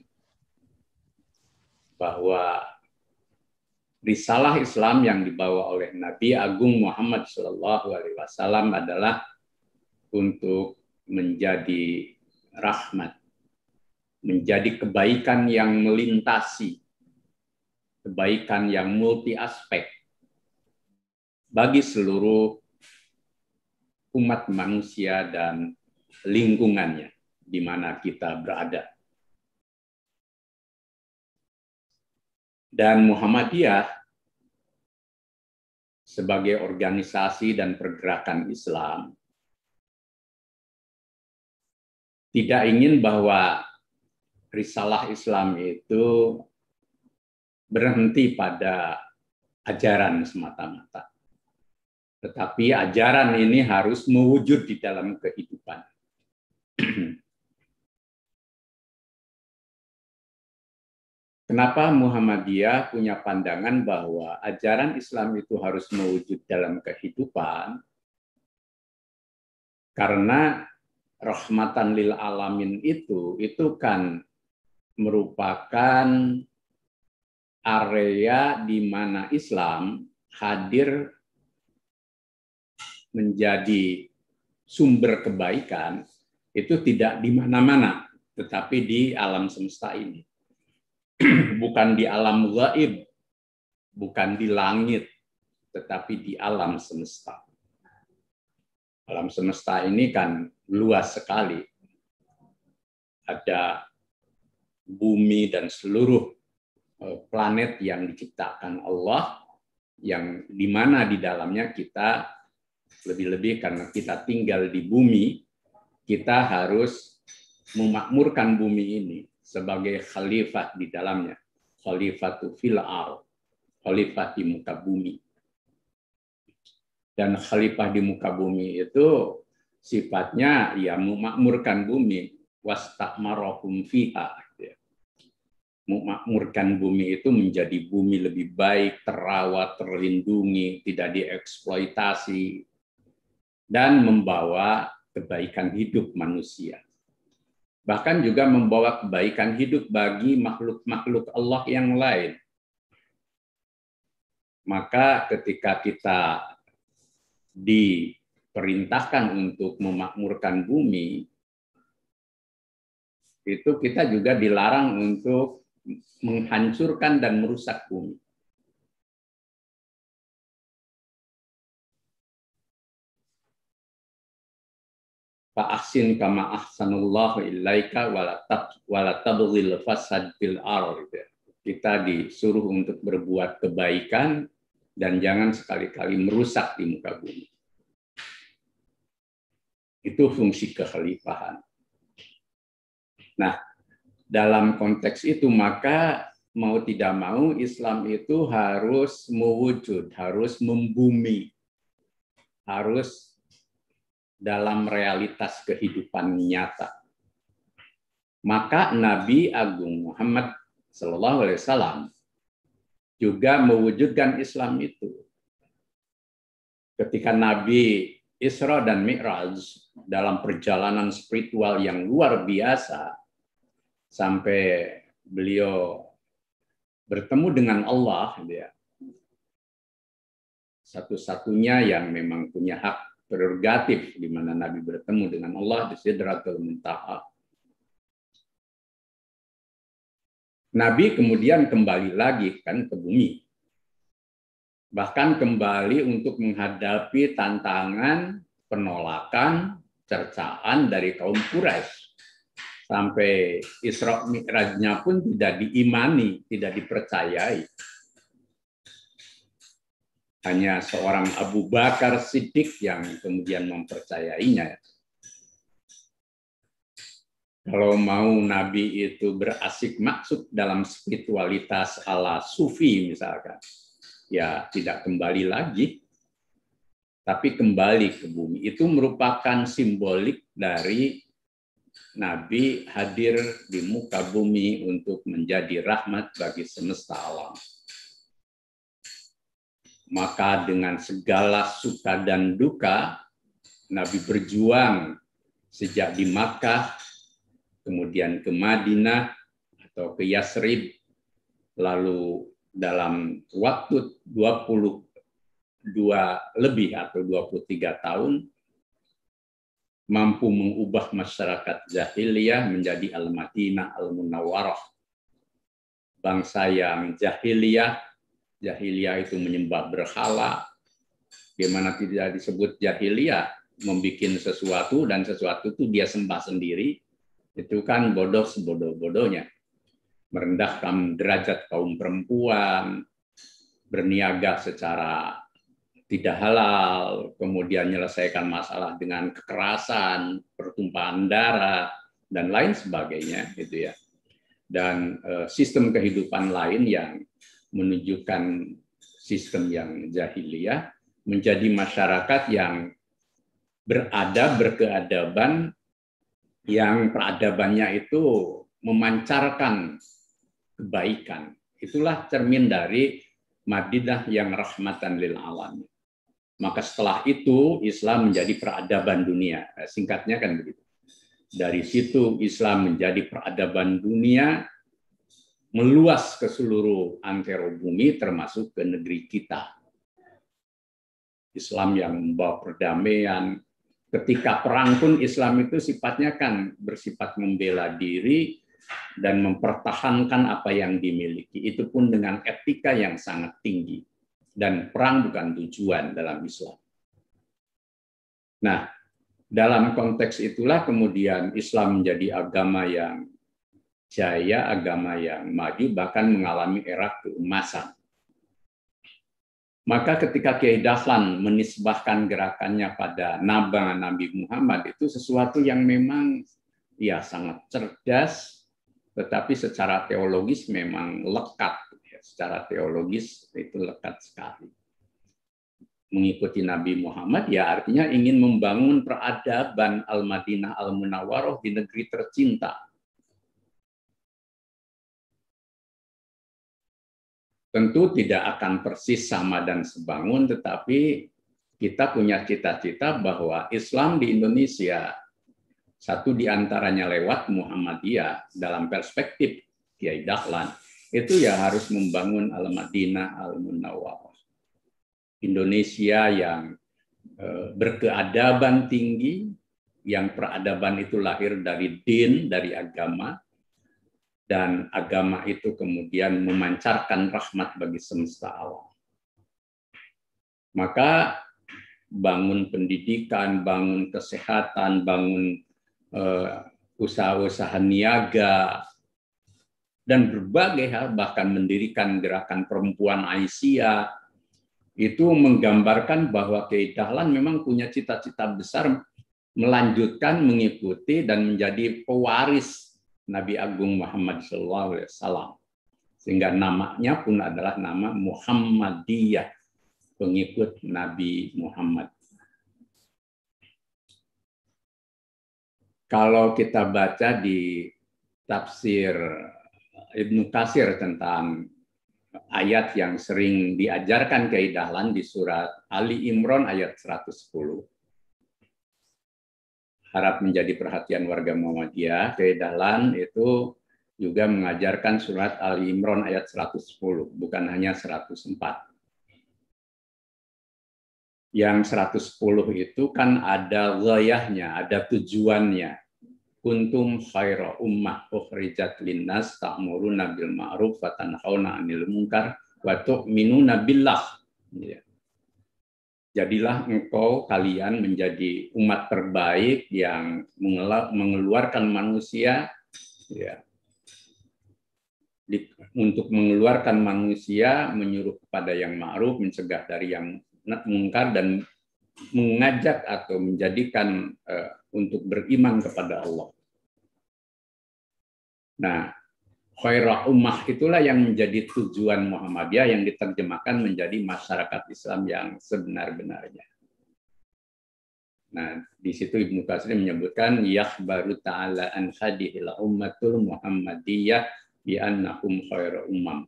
Bahwa risalah Islam yang dibawa oleh Nabi Agung Muhammad shallallahu alaihi wasallam adalah untuk menjadi rahmat, menjadi kebaikan yang melintasi, kebaikan yang multi aspek bagi seluruh umat manusia dan lingkungannya di mana kita berada. Dan Muhammadiyah sebagai organisasi dan pergerakan Islam tidak ingin bahwa risalah Islam itu berhenti pada ajaran semata-mata. Tetapi ajaran ini harus mewujud di dalam kehidupan. Kenapa Muhammadiyah punya pandangan bahwa ajaran Islam itu harus mewujud dalam kehidupan? Karena rahmatan lil alamin itu, itu kan merupakan area di mana Islam hadir menjadi sumber kebaikan, itu tidak di mana-mana, tetapi di alam semesta ini. Bukan di alam gaib, bukan di langit, tetapi di alam semesta. Alam semesta ini kan luas sekali. Ada bumi dan seluruh planet yang diciptakan Allah, yang di mana di dalamnya kita, lebih-lebih karena kita tinggal di bumi, kita harus memakmurkan bumi ini sebagai khalifah di dalamnya, khalifatu fil ardh, khalifah di muka bumi. Dan khalifah di muka bumi itu sifatnya ya memakmurkan bumi, wastakmarahum fiha. Memakmurkan bumi itu menjadi bumi lebih baik, terawat, terlindungi, tidak dieksploitasi, dan membawa kebaikan hidup manusia. Bahkan juga membawa kebaikan hidup bagi makhluk-makhluk Allah yang lain. Maka ketika kita diperintahkan untuk memakmurkan bumi, itu kita juga dilarang untuk menghancurkan dan merusak bumi. Fa'ahsin kama ahsanallahu ilaika wala tabghil fasad fil ardh. Kita disuruh untuk berbuat kebaikan dan jangan sekali-kali merusak di muka bumi. Itu fungsi kekhalifahan. Nah, dalam konteks itu maka mau tidak mau Islam itu harus mewujud, harus membumi, harus dalam realitas kehidupan nyata. Maka Nabi Agung Muhammad Sallallahu Alaihi Wasallam juga mewujudkan Islam itu. Ketika Nabi Isra dan Mi'raj dalam perjalanan spiritual yang luar biasa, sampai beliau bertemu dengan Allah, dia satu-satunya yang memang punya hak prerogatif di mana Nabi bertemu dengan Allah di Sidratul Muntaha. Nabi kemudian kembali lagi kan ke bumi. Bahkan kembali untuk menghadapi tantangan, penolakan, cercaan dari kaum Quraisy. Sampai Isra Mi'rajnya pun tidak diimani, tidak dipercayai. Hanya seorang Abu Bakar Siddiq yang kemudian mempercayainya. Kalau mau Nabi itu berasik maksud dalam spiritualitas ala Sufi misalkan, ya tidak kembali lagi, tapi kembali ke bumi. Itu merupakan simbolik dari Nabi hadir di muka bumi untuk menjadi rahmat bagi semesta alam. Maka dengan segala suka dan duka, Nabi berjuang sejak di Makkah, kemudian ke Madinah atau ke Yasrib, lalu dalam waktu dua puluh dua lebih atau dua puluh tiga tahun, mampu mengubah masyarakat jahiliyah menjadi Al-Madinah Al-Munawwarah. Bangsa yang jahiliyah, jahiliyah itu menyembah berhala. Bagaimana tidak disebut jahiliyah? Membikin sesuatu dan sesuatu itu dia sembah sendiri. Itu kan bodoh sebodoh-bodohnya. merendahkan derajat kaum perempuan, berniaga secara tidak halal, kemudian menyelesaikan masalah dengan kekerasan, pertumpahan darah, dan lain sebagainya, gitu ya. Dan uh, sistem kehidupan lain yang menunjukkan sistem yang jahiliyah menjadi masyarakat yang beradab, berkeadaban, yang peradabannya itu memancarkan kebaikan. Itulah cermin dari Madinah yang rahmatan lil alamin. Maka setelah itu Islam menjadi peradaban dunia. Singkatnya kan begitu. Dari situ Islam menjadi peradaban dunia, meluas ke seluruh antero bumi termasuk ke negeri kita. Islam yang membawa perdamaian. Ketika perang pun Islam itu sifatnya kan bersifat membela diri dan mempertahankan apa yang dimiliki. Itu pun dengan etika yang sangat tinggi. Dan perang bukan tujuan dalam Islam. Nah, dalam konteks itulah kemudian Islam menjadi agama yang jaya, agama yang maju, bahkan mengalami era keemasan. Maka ketika Kiai Dahlan menisbahkan gerakannya pada naba Nabi Muhammad, itu sesuatu yang memang ya sangat cerdas, tetapi secara teologis memang lekat. Secara teologis itu lekat sekali. Mengikuti Nabi Muhammad ya artinya ingin membangun peradaban Al-Madinah Al-Munawwaroh di negeri tercinta. Tentu tidak akan persis sama dan sebangun, tetapi kita punya cita-cita bahwa Islam di Indonesia, satu di antaranya lewat Muhammadiyah dalam perspektif Kiai Dahlan, itu ya harus membangun Al-Madinah Al-Munawwaroh. Indonesia yang eh, berkeadaban tinggi, yang peradaban itu lahir dari din, dari agama, dan agama itu kemudian memancarkan rahmat bagi semesta alam. Maka bangun pendidikan, bangun kesehatan, bangun eh, usaha-usaha niaga, dan berbagai hal, bahkan mendirikan gerakan perempuan Aisyah, itu menggambarkan bahwa Kiai Dahlan memang punya cita-cita besar melanjutkan, mengikuti, dan menjadi pewaris Nabi Agung Muhammad shallallahu alaihi wasallam. Sehingga namanya pun adalah nama Muhammadiyah, pengikut Nabi Muhammad. Kalau kita baca di tafsir Ibnu Katsir tentang ayat yang sering diajarkan Kiai Dahlan di surat Ali Imran ayat seratus sepuluh. Harap menjadi perhatian warga Muhammadiyah, Kiai Dahlan itu juga mengajarkan surat Ali Imran ayat seratus sepuluh, bukan hanya seratus empat. Yang seratus sepuluh itu kan ada ghayahnya, ada tujuannya. Kuntum khaira ummah ukhrijat linnas ta'muruna bil ma'ruf wa tanhauna 'anil munkar wa tu'minuna billah. Ya. Jadilah engkau kalian menjadi umat terbaik yang mengeluarkan manusia ya, di, untuk mengeluarkan manusia menyuruh kepada yang ma'ruf, mencegah dari yang mungkar, dan mengajak atau menjadikan uh, untuk beriman kepada Allah. Nah, khairah ummah itulah yang menjadi tujuan Muhammadiyah yang diterjemahkan menjadi masyarakat Islam yang sebenar-benarnya. Nah, di situ Ibnu Katsir menyebutkan yakhbaru ta'ala an hadihil ummatul Muhammadiyah bi annahum khairu ummam.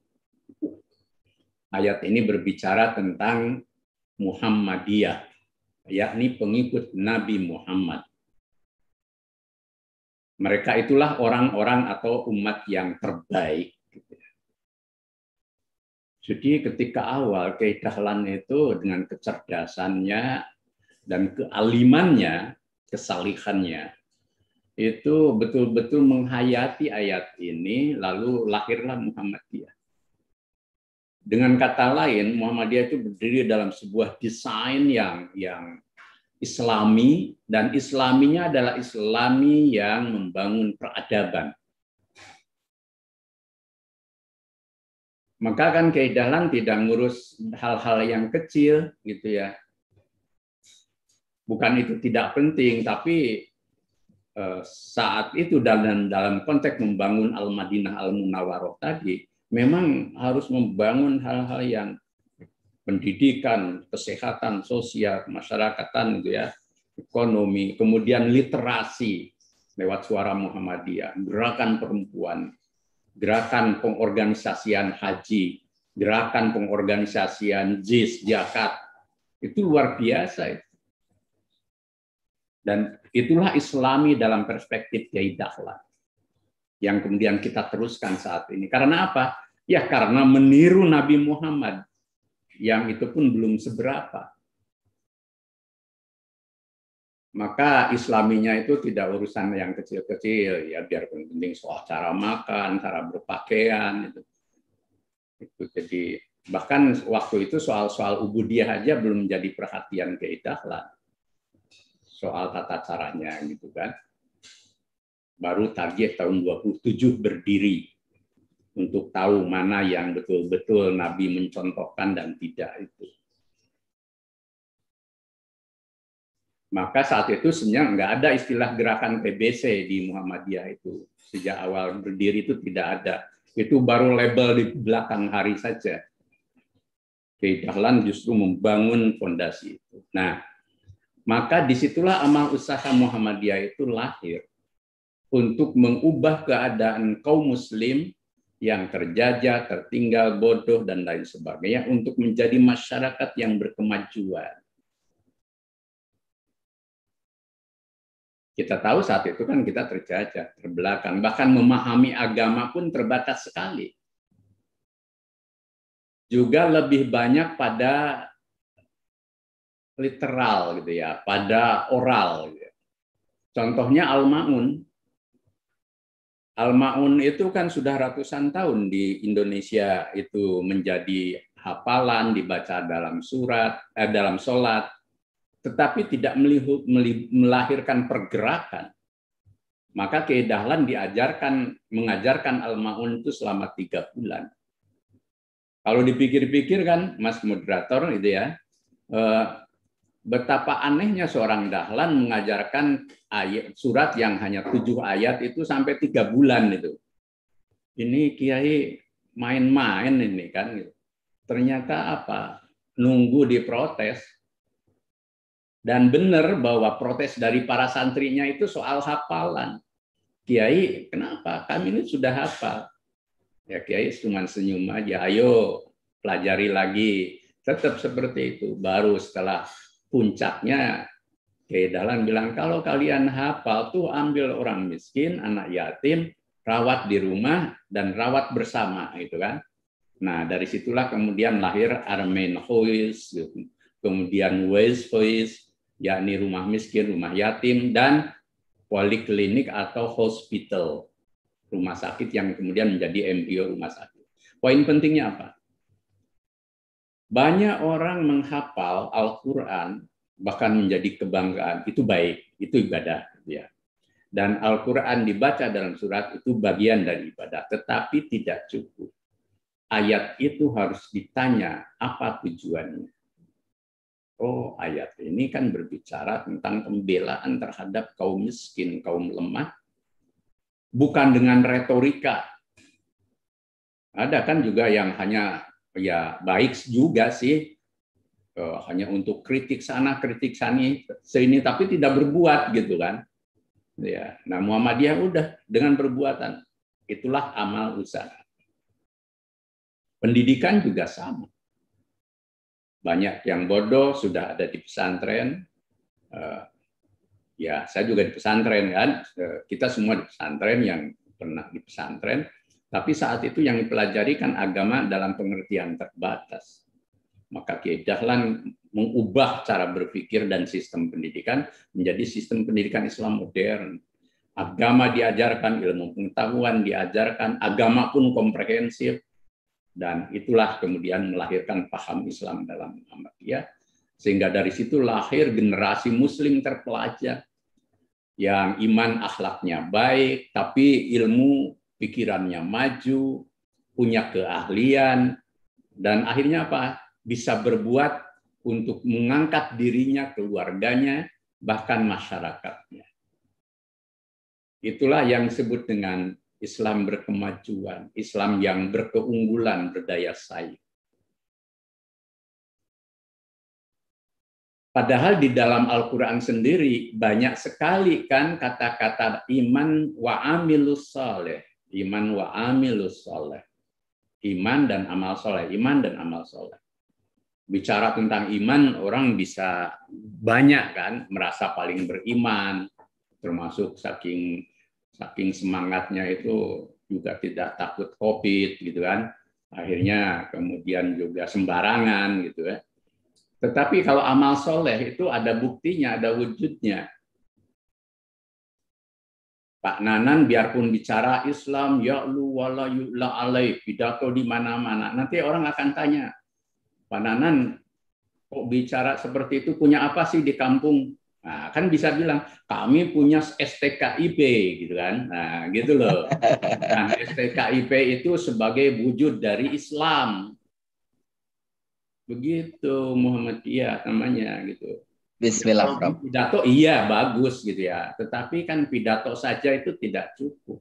Ayat ini berbicara tentang Muhammadiyah, yakni pengikut Nabi Muhammad. Mereka itulah orang-orang atau umat yang terbaik. Jadi ketika awal Kiai Dahlan itu dengan kecerdasannya dan kealimannya, kesalihannya, itu betul-betul menghayati ayat ini, lalu lahirlah Muhammadiyah. Dengan kata lain, Muhammadiyah itu berdiri dalam sebuah desain yang yang Islami, dan Islaminya adalah Islami yang membangun peradaban. Maka kan Kiai Dahlan tidak ngurus hal-hal yang kecil gitu ya. Bukan itu tidak penting, tapi eh, saat itu dalam dalam konteks membangun Al-Madinah Al-Munawwaroh tadi, memang harus membangun hal-hal yang pendidikan, kesehatan, sosial, kemasyarakatan gitu ya, ekonomi, kemudian literasi lewat Suara Muhammadiyah, gerakan perempuan, gerakan pengorganisasian haji, gerakan pengorganisasian jis, zakat, itu luar biasa itu. Dan itulah Islami dalam perspektif Kiai Dahlan yang kemudian kita teruskan saat ini. Karena apa? Ya karena meniru Nabi Muhammad yang itu pun belum seberapa. Maka Islaminya itu tidak urusan yang kecil-kecil, ya biar penting soal cara makan, cara berpakaian itu. Itu jadi bahkan waktu itu soal-soal ubudiyah aja belum menjadi perhatian Kiai Dahlan. Soal tata caranya gitu kan. Baru target tahun dua puluh tujuh berdiri untuk tahu mana yang betul-betul Nabi mencontohkan dan tidak itu. Maka saat itu sebenarnya nggak ada istilah gerakan P B C di Muhammadiyah itu. Sejak awal berdiri itu tidak ada. Itu baru label di belakang hari saja. Kiai Dahlan justru membangun fondasi itu. Nah, maka disitulah amal usaha Muhammadiyah itu lahir untuk mengubah keadaan kaum muslim yang terjajah, tertinggal, bodoh, dan lain sebagainya untuk menjadi masyarakat yang berkemajuan. Kita tahu saat itu kan kita terjajah, terbelakang, bahkan memahami agama pun terbatas sekali. Juga lebih banyak pada literal gitu ya, pada oral. Gitu. Contohnya Al-Ma'un. Al-Ma'un itu kan sudah ratusan tahun di Indonesia itu menjadi hafalan, dibaca dalam surat, eh, dalam sholat, tetapi tidak melahirkan pergerakan. Maka Kiai Dahlan diajarkan, mengajarkan Al-Ma'un itu selama tiga bulan. Kalau dipikir-pikir kan, Mas Moderator itu ya, eh, betapa anehnya seorang Dahlan mengajarkan ayat surat yang hanya tujuh ayat itu sampai tiga bulan itu. Ini Kiai main-main ini kan. Ternyata apa? Nunggu diprotes. Dan benar bahwa protes dari para santrinya itu soal hafalan. Kiai, kenapa? Kami ini sudah hafal. Ya Kiai cuma senyum aja. Ayo pelajari lagi. Tetap seperti itu. Baru setelah puncaknya Kiai Dahlan bilang, kalau kalian hafal tuh ambil orang miskin, anak yatim, rawat di rumah dan rawat bersama, gitu kan. Nah dari situlah kemudian lahir Armenhuis, kemudian Weishuis, yakni rumah miskin, rumah yatim, dan poliklinik atau hospital, rumah sakit yang kemudian menjadi embrio rumah sakit. Poin pentingnya apa? Banyak orang menghafal Al-Quran, bahkan menjadi kebanggaan, itu baik, itu ibadah. Ya. Dan Al-Quran dibaca dalam surat itu bagian dari ibadah, tetapi tidak cukup. Ayat itu harus ditanya, apa tujuannya? Oh, ayat ini kan berbicara tentang pembelaan terhadap kaum miskin, kaum lemah, bukan dengan retorika. Ada kan juga yang hanya ya baik juga sih, uh, hanya untuk kritik sana, kritik sini, sini, tapi tidak berbuat gitu kan. Ya, nah Muhammadiyah udah dengan perbuatan, itulah amal usaha. Pendidikan juga sama. Banyak yang bodoh sudah ada di pesantren. Uh, ya, saya juga di pesantren kan. Uh, kita semua di pesantren yang pernah di pesantren. Tapi saat itu yang dipelajari kan agama dalam pengertian terbatas. Maka Kiai Dahlan mengubah cara berpikir dan sistem pendidikan menjadi sistem pendidikan Islam modern. Agama diajarkan, ilmu pengetahuan diajarkan, agama pun komprehensif. Dan itulah kemudian melahirkan paham Islam dalam Muhammadiyah. Sehingga dari situ lahir generasi Muslim terpelajar. Yang iman akhlaknya baik, tapi ilmu pikirannya maju, punya keahlian, dan akhirnya apa? Bisa berbuat untuk mengangkat dirinya, keluarganya, bahkan masyarakatnya. Itulah yang disebut dengan Islam berkemajuan, Islam yang berkeunggulan, berdaya saing. Padahal di dalam Al-Quran sendiri banyak sekali kan kata-kata iman wa amilus saleh, iman wa amilus saleh, iman dan amal soleh, iman dan amal soleh. Bicara tentang iman, orang bisa banyak kan merasa paling beriman, termasuk saking saking semangatnya itu juga tidak takut COVID gitu kan. Akhirnya kemudian juga sembarangan gitu ya. Tetapi kalau amal soleh itu ada buktinya, ada wujudnya. Pak Nanan biarpun bicara Islam, ya'lu wala yu'la alaih, pidato di mana-mana. Nanti orang akan tanya, Pak Nanan kok bicara seperti itu, punya apa sih di kampung? Nah, kan bisa bilang, kami punya S T K I P, gitu kan. Nah, gitu loh. Nah, S T K I P itu sebagai wujud dari Islam. Begitu Muhammadiyah namanya gitu. Bismillah, Prof. Pidato iya bagus gitu ya, tetapi kan pidato saja itu tidak cukup.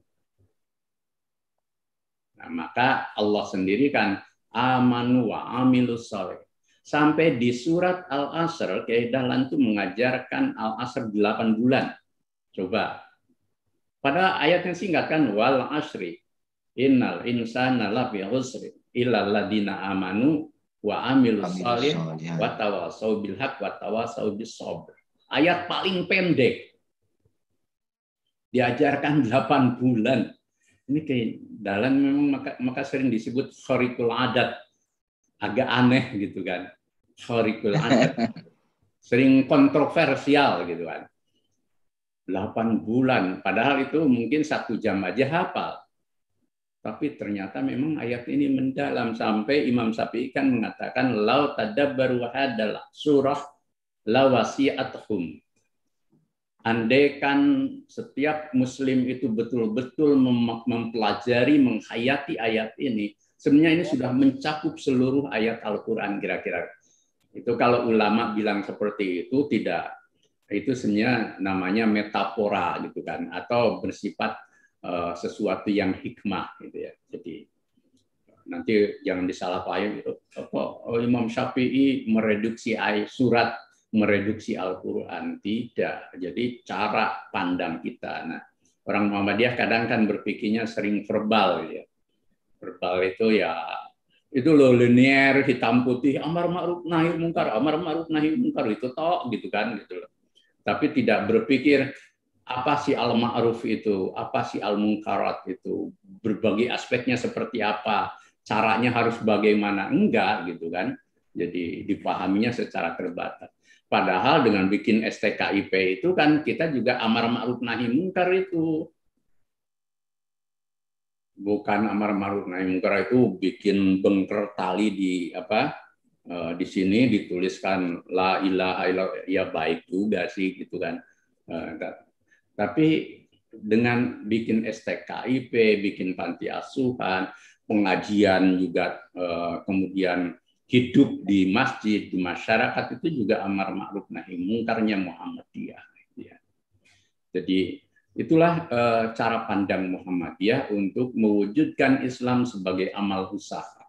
Nah, maka Allah sendiri kan amanu wa amilus sholih. Sampai di surat Al-Asr, Kiai Dahlan itu mengajarkan Al-Asr delapan bulan. Coba. Pada ayat yang singkat kan wal asri innal insana lafi khusri illa alladziina amanu wa amilus sholih wa tawasau bil haq wa tawasau bis sabr. Ayat paling pendek. Diajarkan delapan bulan. Ini kayak Dahlan memang maka, maka sering disebut kharikul adat. Agak aneh gitu kan. Kharikul adat. Sering kontroversial gitu kan. delapan bulan, padahal itu mungkin satu jam aja hafal. Tapi ternyata memang ayat ini mendalam sampai Imam Syafi'i kan mengatakan lau tadabbaru hadal surah lawasi'athum. Andaikan setiap muslim itu betul-betul mem mempelajari, menghayati ayat ini, sebenarnya ini sudah mencakup seluruh ayat Al-Qur'an kira-kira. Itu kalau ulama bilang seperti itu tidak, itu sebenarnya namanya metafora gitu kan, atau bersifat Uh, sesuatu yang hikmah gitu ya. Jadi nanti jangan disalahpahami itu apa oh, Imam Syafi'i mereduksi ayat surat, mereduksi Al-Qur'an, tidak. Jadi cara pandang kita. Nah, orang Muhammadiyah kadang kan berpikirnya sering verbal ya. Verbal itu ya itu loh linear, hitam putih, amar ma'ruf nahi mungkar, amar ma'ruf nahi mungkar, itu tok gitu kan gitu loh. Tapi tidak berpikir apa sih al-ma'ruf itu, apa sih al-munkarat itu, berbagai aspeknya seperti apa, caranya harus bagaimana, enggak gitu kan. Jadi dipahaminya secara terbatas. Padahal dengan bikin S T K I P itu kan kita juga amar ma'ruf nahi mungkar itu. Bukan amar ma'ruf nahi mungkar itu bikin bengker tali di apa? Di sini dituliskan la ilaha illallah, ya baik juga sih gitu kan. Tapi dengan bikin S T K I P, bikin panti asuhan, pengajian juga eh, kemudian hidup di masjid, di masyarakat, itu juga amar ma'ruf nahi mungkarnya Muhammadiyah. Ya. Jadi itulah eh, cara pandang Muhammadiyah untuk mewujudkan Islam sebagai amal usaha.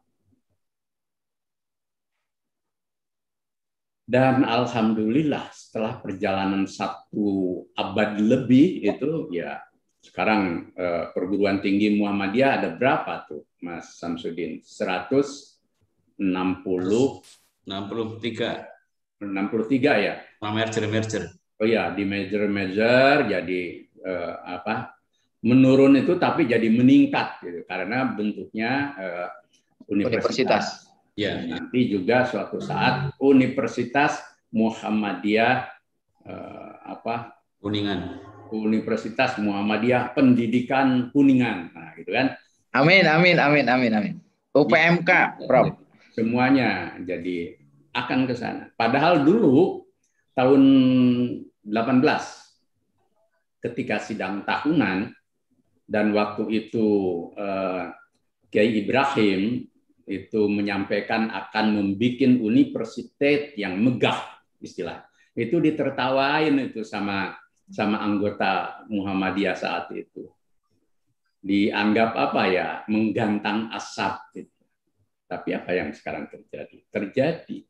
Dan alhamdulillah setelah perjalanan satu abad lebih itu ya sekarang eh, perguruan tinggi Muhammadiyah ada berapa tuh Mas Samsudin? seratus enam puluh enam puluh tiga enam puluh tiga ya. Merger merger. Oh ya, di merger merger jadi eh, apa? Menurun itu tapi jadi meningkat gitu karena bentuknya eh, universitas. universitas. Ya, nanti juga suatu saat Universitas Muhammadiyah eh, apa Kuningan, Universitas Muhammadiyah Pendidikan Kuningan, nah gitu kan. Amin, amin, amin, amin, amin. U P M K, Prof. Semuanya jadi akan ke sana. Padahal dulu tahun delapan belas ketika sidang tahunan dan waktu itu eh, Kiai Ibrahim itu menyampaikan akan membuat universitas yang megah istilah. Itu ditertawain itu sama sama anggota Muhammadiyah saat itu. Dianggap apa ya, menggantang asap gitu. Tapi apa yang sekarang terjadi? Terjadi.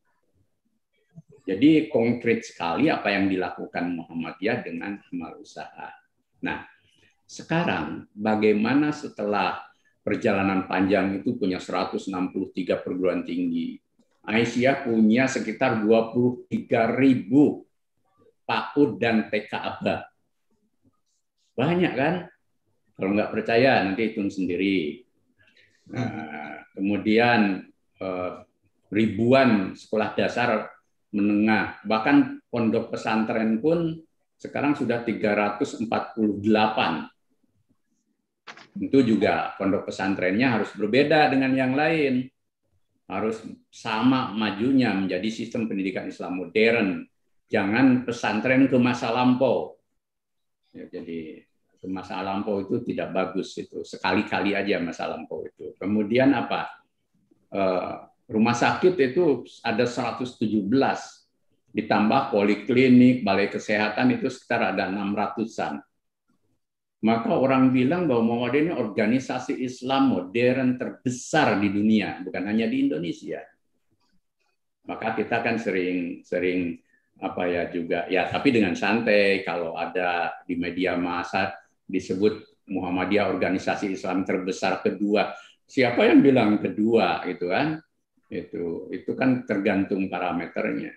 Jadi konkret sekali apa yang dilakukan Muhammadiyah dengan amal usaha. Nah, sekarang bagaimana setelah perjalanan panjang itu punya seratus enam puluh tiga perguruan tinggi. Aisyah punya sekitar dua puluh tiga ribu PAUD dan T K A B A. Banyak kan? Kalau nggak percaya nanti hitung sendiri. Nah, kemudian eh, ribuan sekolah dasar menengah, bahkan pondok pesantren pun sekarang sudah tiga ratus empat puluh delapan. Tentu juga pondok pesantrennya harus berbeda dengan yang lain. Harus sama majunya menjadi sistem pendidikan Islam modern. Jangan pesantren ke masa lampau. Ya, jadi ke masa lampau itu tidak bagus itu. Sekali-kali aja masa lampau itu. Kemudian apa? Uh, rumah sakit itu ada seratus tujuh belas. Ditambah poliklinik, balai kesehatan itu sekitar ada enam ratusan. Maka orang bilang bahwa Muhammadiyah ini organisasi Islam modern terbesar di dunia, bukan hanya di Indonesia. Maka kita kan sering sering apa ya juga ya, tapi dengan santai kalau ada di media massa disebut Muhammadiyah organisasi Islam terbesar kedua. Siapa yang bilang kedua gitu kan? Itu itu kan tergantung parameternya.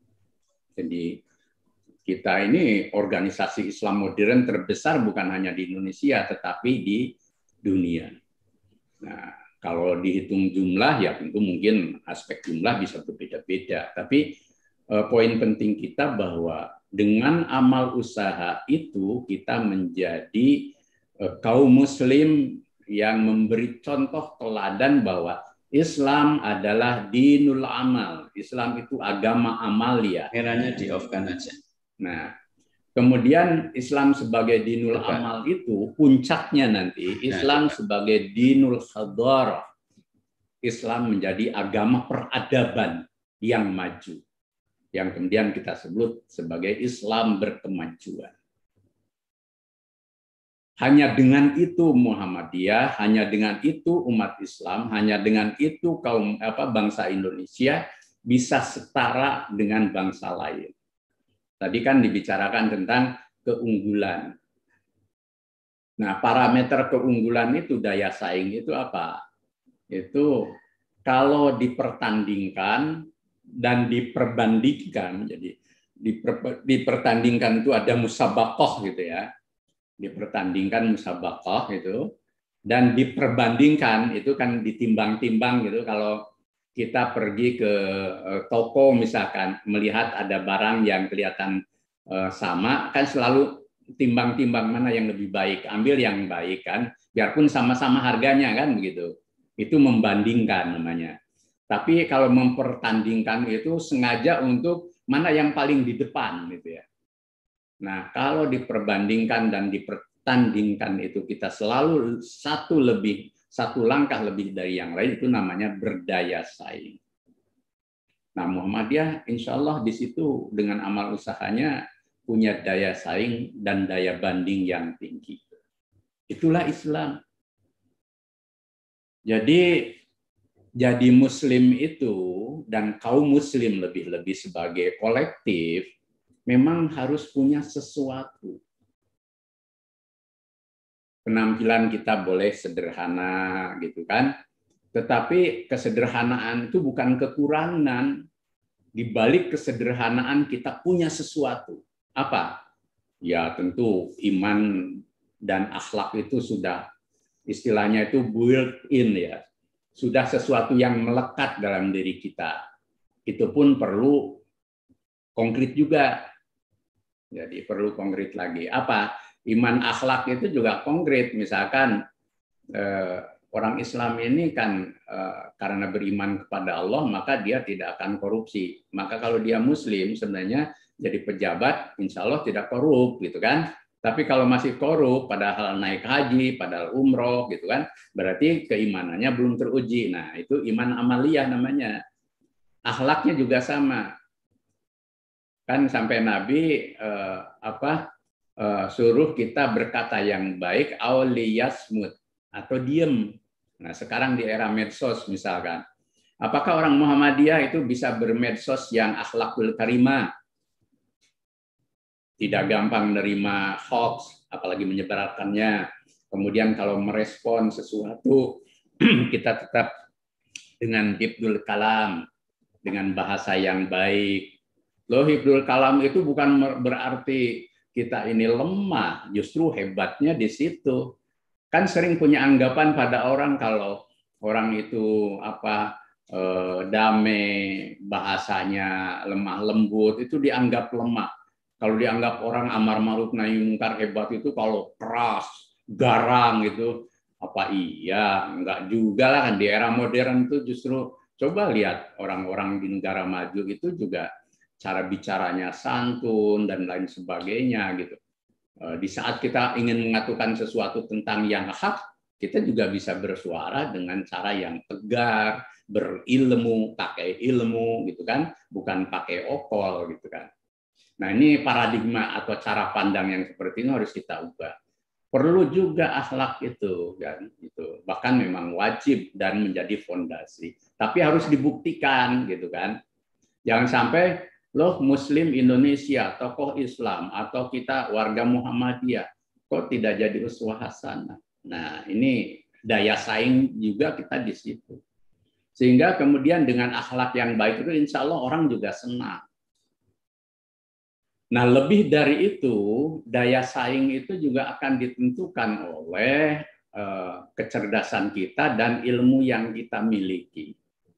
Jadi kita ini organisasi Islam modern terbesar bukan hanya di Indonesia, tetapi di dunia. Nah, kalau dihitung jumlah, ya tentu mungkin aspek jumlah bisa berbeda-beda. Tapi eh, poin penting kita bahwa dengan amal usaha itu kita menjadi eh, kaum muslim yang memberi contoh teladan bahwa Islam adalah dinul amal. Islam itu agama amalia. Merahnya di-off-kan aja. Nah, kemudian Islam sebagai dinul Bukan. amal itu puncaknya nanti Islam Nah, sebagai dinul hadarah. Islam menjadi agama peradaban yang maju. Yang kemudian kita sebut sebagai Islam berkemajuan. Hanya dengan itu Muhammadiyah, hanya dengan itu umat Islam, hanya dengan itu kaum apa bangsa Indonesia bisa setara dengan bangsa lain. Tadi kan dibicarakan tentang keunggulan. Nah, parameter keunggulan itu daya saing itu apa? Itu kalau dipertandingkan dan diperbandingkan, jadi diper, dipertandingkan itu ada musabaqah gitu ya. Dipertandingkan musabaqah itu dan diperbandingkan itu kan ditimbang-timbang gitu. Kalau kita pergi ke toko misalkan melihat ada barang yang kelihatan sama, kan selalu timbang-timbang mana yang lebih baik, ambil yang baik kan, biarpun sama-sama harganya kan begitu. Itu membandingkan namanya. Tapi kalau mempertandingkan itu sengaja untuk mana yang paling di depan gitu ya. Nah, kalau diperbandingkan dan dipertandingkan itu kita selalu satu lebih satu langkah lebih dari yang lain, itu namanya berdaya saing. Nah, Muhammadiyah insya Allah di situ dengan amal usahanya punya daya saing dan daya banding yang tinggi. Itulah Islam. Jadi jadi Muslim itu dan kaum Muslim lebih-lebih sebagai kolektif memang harus punya sesuatu. Penampilan kita boleh sederhana gitu kan, tetapi kesederhanaan itu bukan kekurangan. Di balik kesederhanaan kita punya sesuatu. Apa? Ya tentu iman dan akhlak itu sudah istilahnya itu built in ya. Sudah sesuatu yang melekat dalam diri kita. Itu pun perlu konkret juga. Jadi perlu konkret lagi. Apa? Iman akhlak itu juga konkret. Misalkan eh, orang Islam ini kan eh, karena beriman kepada Allah maka dia tidak akan korupsi. Maka kalau dia Muslim sebenarnya jadi pejabat insya Allah tidak korup gitu kan. Tapi kalau masih korup, padahal naik haji, padahal umroh, gitu kan, berarti keimanannya belum teruji. Nah, itu iman amaliyah namanya. Akhlaknya juga sama. Kan sampai Nabi eh, apa eh, suruh kita berkata yang baik, auliyasmut, atau diem. Nah, sekarang di era medsos misalkan, apakah orang Muhammadiyah itu bisa bermedsos yang akhlakul karimah? Tidak gampang menerima hoax, apalagi menyebarkannya. Kemudian kalau merespon sesuatu, kita tetap dengan hifdzul kalam, dengan bahasa yang baik. Loh, hifdzul kalam itu bukan berarti kita ini lemah, justru hebatnya di situ. Kan sering punya anggapan pada orang kalau orang itu apa eh, damai, bahasanya lemah lembut, itu dianggap lemah. Kalau dianggap orang amar ma'ruf nahi mungkar hebat itu kalau keras, garang gitu, apa iya? Enggak juga lah, kan di era modern itu justru coba lihat orang-orang di negara maju itu juga cara bicaranya santun dan lain sebagainya gitu. Di saat kita ingin mengatakan sesuatu tentang yang hak, kita juga bisa bersuara dengan cara yang tegar, berilmu, pakai ilmu gitu kan, bukan pakai okol gitu kan. Nah, ini paradigma atau cara pandang yang seperti ini harus kita ubah. Perlu juga akhlak itu kan, itu bahkan memang wajib dan menjadi fondasi. Tapi harus dibuktikan gitu kan. Jangan sampai loh Muslim Indonesia, tokoh Islam atau kita warga Muhammadiyah kok tidak jadi uswah hasanah. Nah, ini daya saing juga kita di situ. Sehingga kemudian dengan akhlak yang baik itu insya Allah orang juga senang. Nah, lebih dari itu, daya saing itu juga akan ditentukan oleh eh, kecerdasan kita dan ilmu yang kita miliki.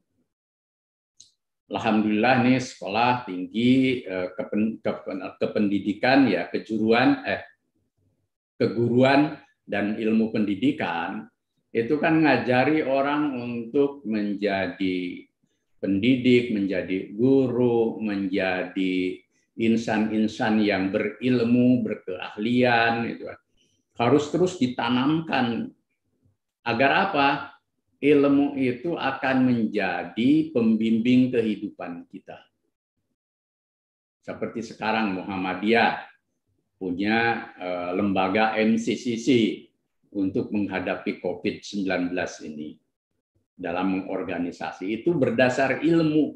Alhamdulillah nih sekolah tinggi eh, kepen, kepen, kependidikan ya kejuruan eh keguruan dan ilmu pendidikan itu kan ngajari orang untuk menjadi pendidik, menjadi guru, menjadi insan-insan yang berilmu, berkeahlian, itu harus terus ditanamkan agar apa? Ilmu itu akan menjadi pembimbing kehidupan kita. Seperti sekarang Muhammadiyah punya eh, lembaga M C C C untuk menghadapi COVID sembilan belas ini. Dalam mengorganisasi itu berdasar ilmu.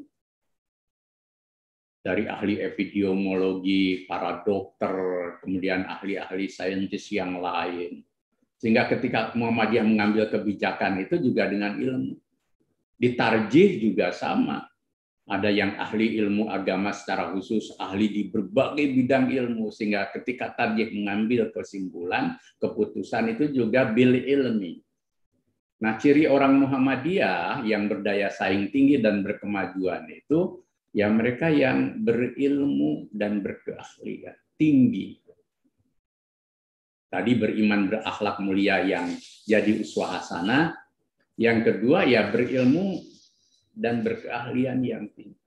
Dari ahli epidemiologi, para dokter, kemudian ahli-ahli saintis yang lain. Sehingga ketika Muhammadiyah mengambil kebijakan itu juga dengan ilmu. Ditarjih juga sama. Ada yang ahli ilmu agama secara khusus, ahli di berbagai bidang ilmu. Sehingga ketika tarjih mengambil kesimpulan, keputusan itu juga bil ilmi. Nah, ciri orang Muhammadiyah yang berdaya saing tinggi dan berkemajuan itu, ya mereka yang berilmu dan berkeahlian tinggi. Tadi beriman berakhlak mulia yang jadi uswah hasanah. Yang kedua ya berilmu dan berkeahlian yang tinggi.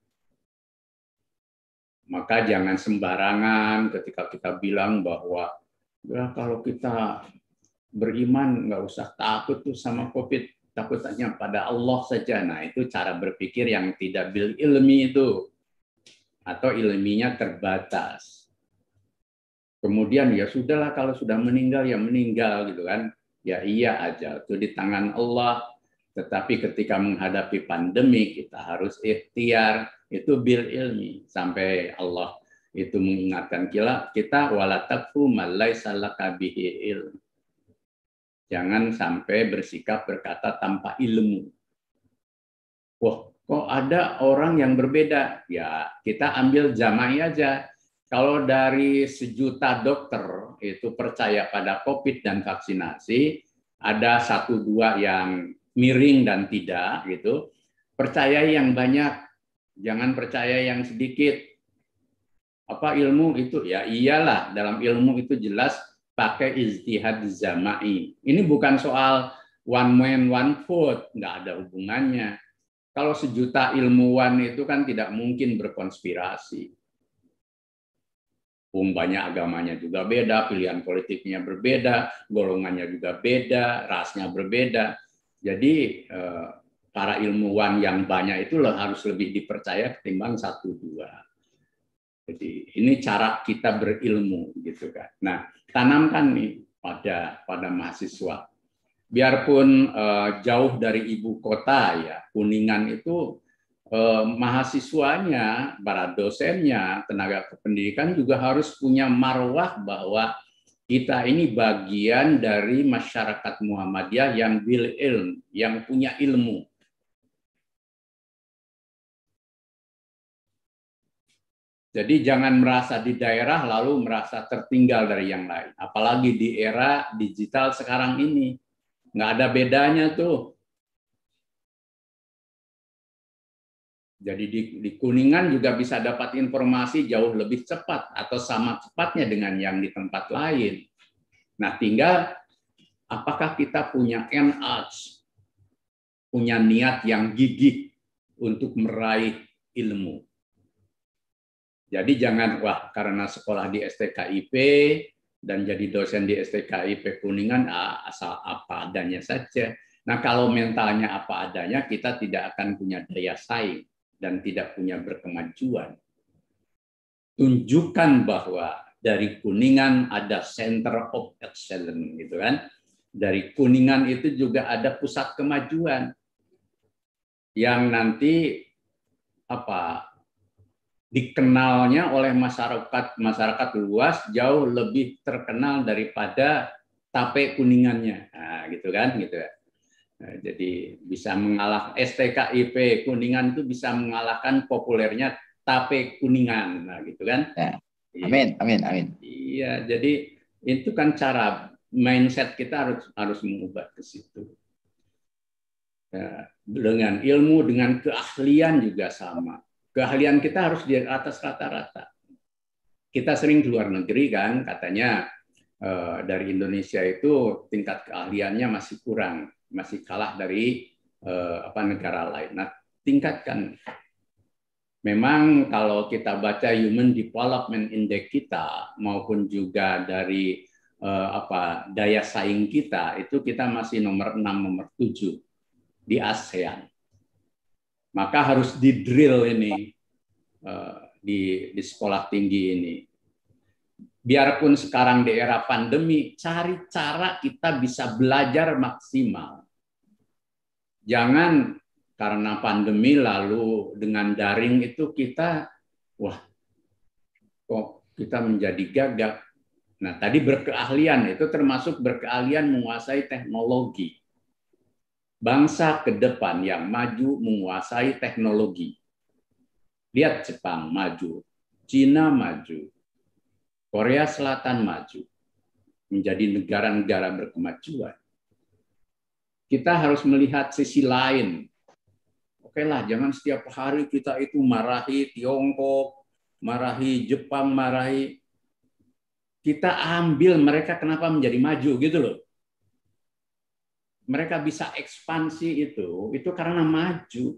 Maka jangan sembarangan ketika kita bilang bahwa ya kalau kita beriman nggak usah takut tuh sama COVID. Takut hanya pada Allah saja. Nah, itu cara berpikir yang tidak bil ilmi itu. Atau ilminya terbatas. Kemudian ya sudahlah kalau sudah meninggal ya meninggal gitu kan. Ya iya aja. Itu di tangan Allah. Tetapi ketika menghadapi pandemi kita harus ikhtiar. Itu bil ilmi. Sampai Allah itu mengingatkan kita. Kita wala taqfu ma laysa laka bihi ilm. Jangan sampai bersikap berkata tanpa ilmu. Wah, kok ada orang yang berbeda? Ya, kita ambil jama'i aja. Kalau dari sejuta dokter itu percaya pada COVID dan vaksinasi, ada satu dua yang miring dan tidak gitu. Percaya yang banyak, jangan percaya yang sedikit. Apa ilmu itu? Ya iyalah, dalam ilmu itu jelas pakai ijtihad zama'i. Ini bukan soal one man one vote, nggak ada hubungannya. Kalau sejuta ilmuwan itu kan tidak mungkin berkonspirasi. Umpamanya agamanya juga beda, pilihan politiknya berbeda, golongannya juga beda, rasnya berbeda. Jadi eh, para ilmuwan yang banyak itu harus lebih dipercaya ketimbang satu dua. Jadi ini cara kita berilmu gitu kan. Nah, tanamkan nih pada pada mahasiswa. Biarpun eh, jauh dari ibu kota ya, Kuningan itu Eh, mahasiswanya, para dosennya, tenaga kependidikan juga harus punya marwah bahwa kita ini bagian dari masyarakat Muhammadiyah yang bil ilm, yang punya ilmu. Jadi jangan merasa di daerah lalu merasa tertinggal dari yang lain. Apalagi di era digital sekarang ini. Nggak ada bedanya tuh. Jadi di, di Kuningan juga bisa dapat informasi jauh lebih cepat atau sama cepatnya dengan yang di tempat lain. Nah, tinggal apakah kita punya N H, punya niat yang gigih untuk meraih ilmu. Jadi jangan, wah karena sekolah di S T K I P dan jadi dosen di S T K I P Kuningan, ah, asal apa adanya saja. Nah, kalau mentalnya apa adanya, kita tidak akan punya daya saing dan tidak punya berkemajuan. Tunjukkan bahwa dari Kuningan ada Center of Excellence, gitu kan? Dari Kuningan itu juga ada pusat kemajuan yang nanti apa dikenalnya oleh masyarakat masyarakat luas jauh lebih terkenal daripada tape Kuningannya, nah, gitu kan? Gitu ya. Nah, jadi bisa mengalahkan S T K I P Kuningan itu bisa mengalahkan populernya tape Kuningan, nah gitu kan? Ya. Amin, amin, amin. Iya, jadi itu kan cara mindset kita harus harus mengubah ke situ. Ya, dengan ilmu, dengan keahlian juga sama. Keahlian kita harus di atas rata-rata. Kita sering di luar negeri kan, katanya eh, dari Indonesia itu tingkat keahliannya masih kurang. Masih kalah dari eh, apa negara lain. Nah, tingkatkan. Memang kalau kita baca Human Development Index kita maupun juga dari eh, apa daya saing kita, itu kita masih nomor enam, nomor tujuh di ASEAN. Maka harus di-drill ini eh, di di sekolah tinggi ini. Biarpun sekarang di era pandemi, cari cara kita bisa belajar maksimal. Jangan karena pandemi lalu dengan daring itu kita, wah, kok kita menjadi gagap. Nah, tadi berkeahlian, itu termasuk berkeahlian menguasai teknologi. Bangsa ke depan yang maju menguasai teknologi. Lihat Jepang maju, Cina maju, Korea Selatan maju, menjadi negara-negara berkemajuan. Kita harus melihat sisi lain. Oke lah, jangan setiap hari kita itu marahi Tiongkok, marahi Jepang, marahi. Kita ambil mereka kenapa menjadi maju gitu loh. Mereka bisa ekspansi itu, itu karena maju.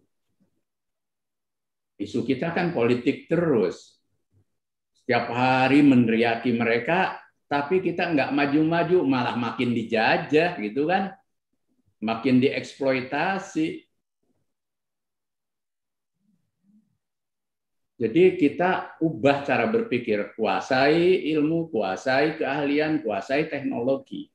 Isu kita kan politik terus. Setiap hari meneriaki mereka, tapi kita nggak maju-maju, malah makin dijajah gitu kan. Makin dieksploitasi. Jadi kita ubah cara berpikir, kuasai ilmu, kuasai keahlian, kuasai teknologi.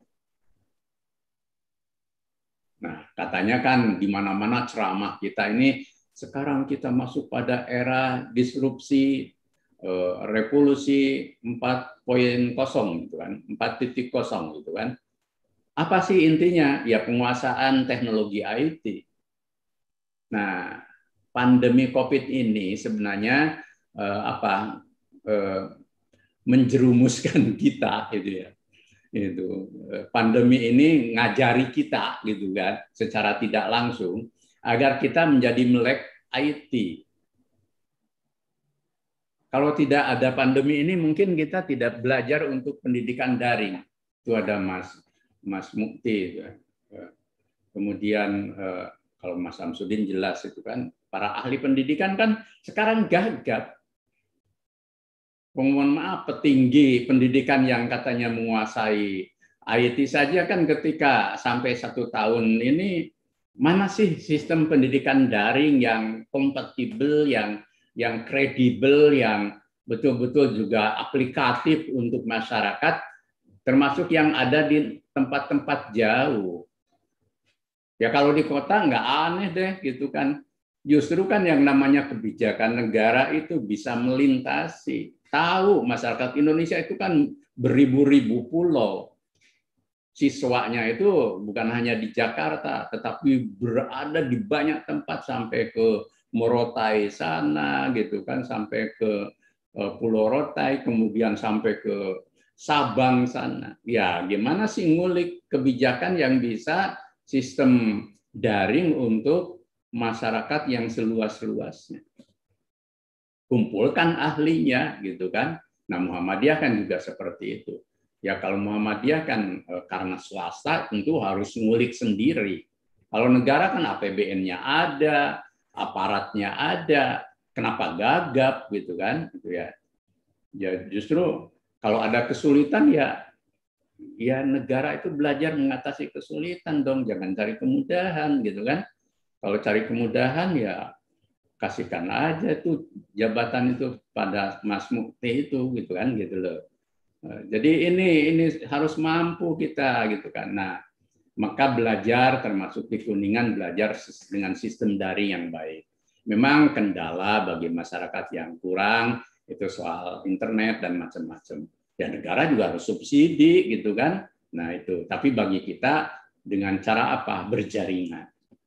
Nah, katanya kan di mana-mana ceramah kita ini sekarang kita masuk pada era disrupsi, eh, revolusi empat titik nol gitu kan, empat titik nol gitu kan. Apa sih intinya? Ya penguasaan teknologi I T. Nah, pandemi COVID ini sebenarnya eh, apa eh, menjerumuskan kita, gitu ya. Itu pandemi ini ngajari kita, gitu kan, secara tidak langsung agar kita menjadi melek I T. Kalau tidak ada pandemi ini, mungkin kita tidak belajar untuk pendidikan daring. Itu ada Mas Mas Mukti, kemudian kalau Mas Samsudin jelas itu kan, para ahli pendidikan kan sekarang gagap. mohon maaf, petinggi pendidikan yang katanya menguasai I T saja kan ketika sampai satu tahun ini, mana sih sistem pendidikan daring yang kompatibel, yang yang kredibel, yang betul-betul juga aplikatif untuk masyarakat, termasuk yang ada di tempat-tempat jauh. Ya kalau di kota nggak aneh deh gitu kan. Justru kan yang namanya kebijakan negara itu bisa melintasi. Tahu masyarakat Indonesia itu kan beribu-ribu pulau. Siswanya itu bukan hanya di Jakarta, tetapi berada di banyak tempat sampai ke Morotai sana gitu kan, sampai ke Pulau Rotai, kemudian sampai ke Sabang sana. Ya, gimana sih ngulik kebijakan yang bisa sistem daring untuk masyarakat yang seluas-luasnya. Kumpulkan ahlinya gitu kan. Nah, Muhammadiyah kan juga seperti itu. Ya kalau Muhammadiyah kan e, karena swasta tentu harus ngulik sendiri. Kalau negara kan A P B N-nya ada, aparatnya ada, kenapa gagap gitu kan? Gitu ya. Ya justru kalau ada kesulitan ya ya negara itu belajar mengatasi kesulitan dong, jangan cari kemudahan gitu kan. Kalau cari kemudahan ya kasihkan aja tuh jabatan itu pada Mas Mukti itu gitu kan gitu loh. Jadi ini ini harus mampu kita gitu kan. Nah, maka belajar termasuk di Kuningan belajar dengan sistem daring yang baik. Memang kendala bagi masyarakat yang kurang itu soal internet dan macam-macam. Ya negara juga harus subsidi gitu kan. Nah itu, tapi bagi kita dengan cara apa? Berjaringan.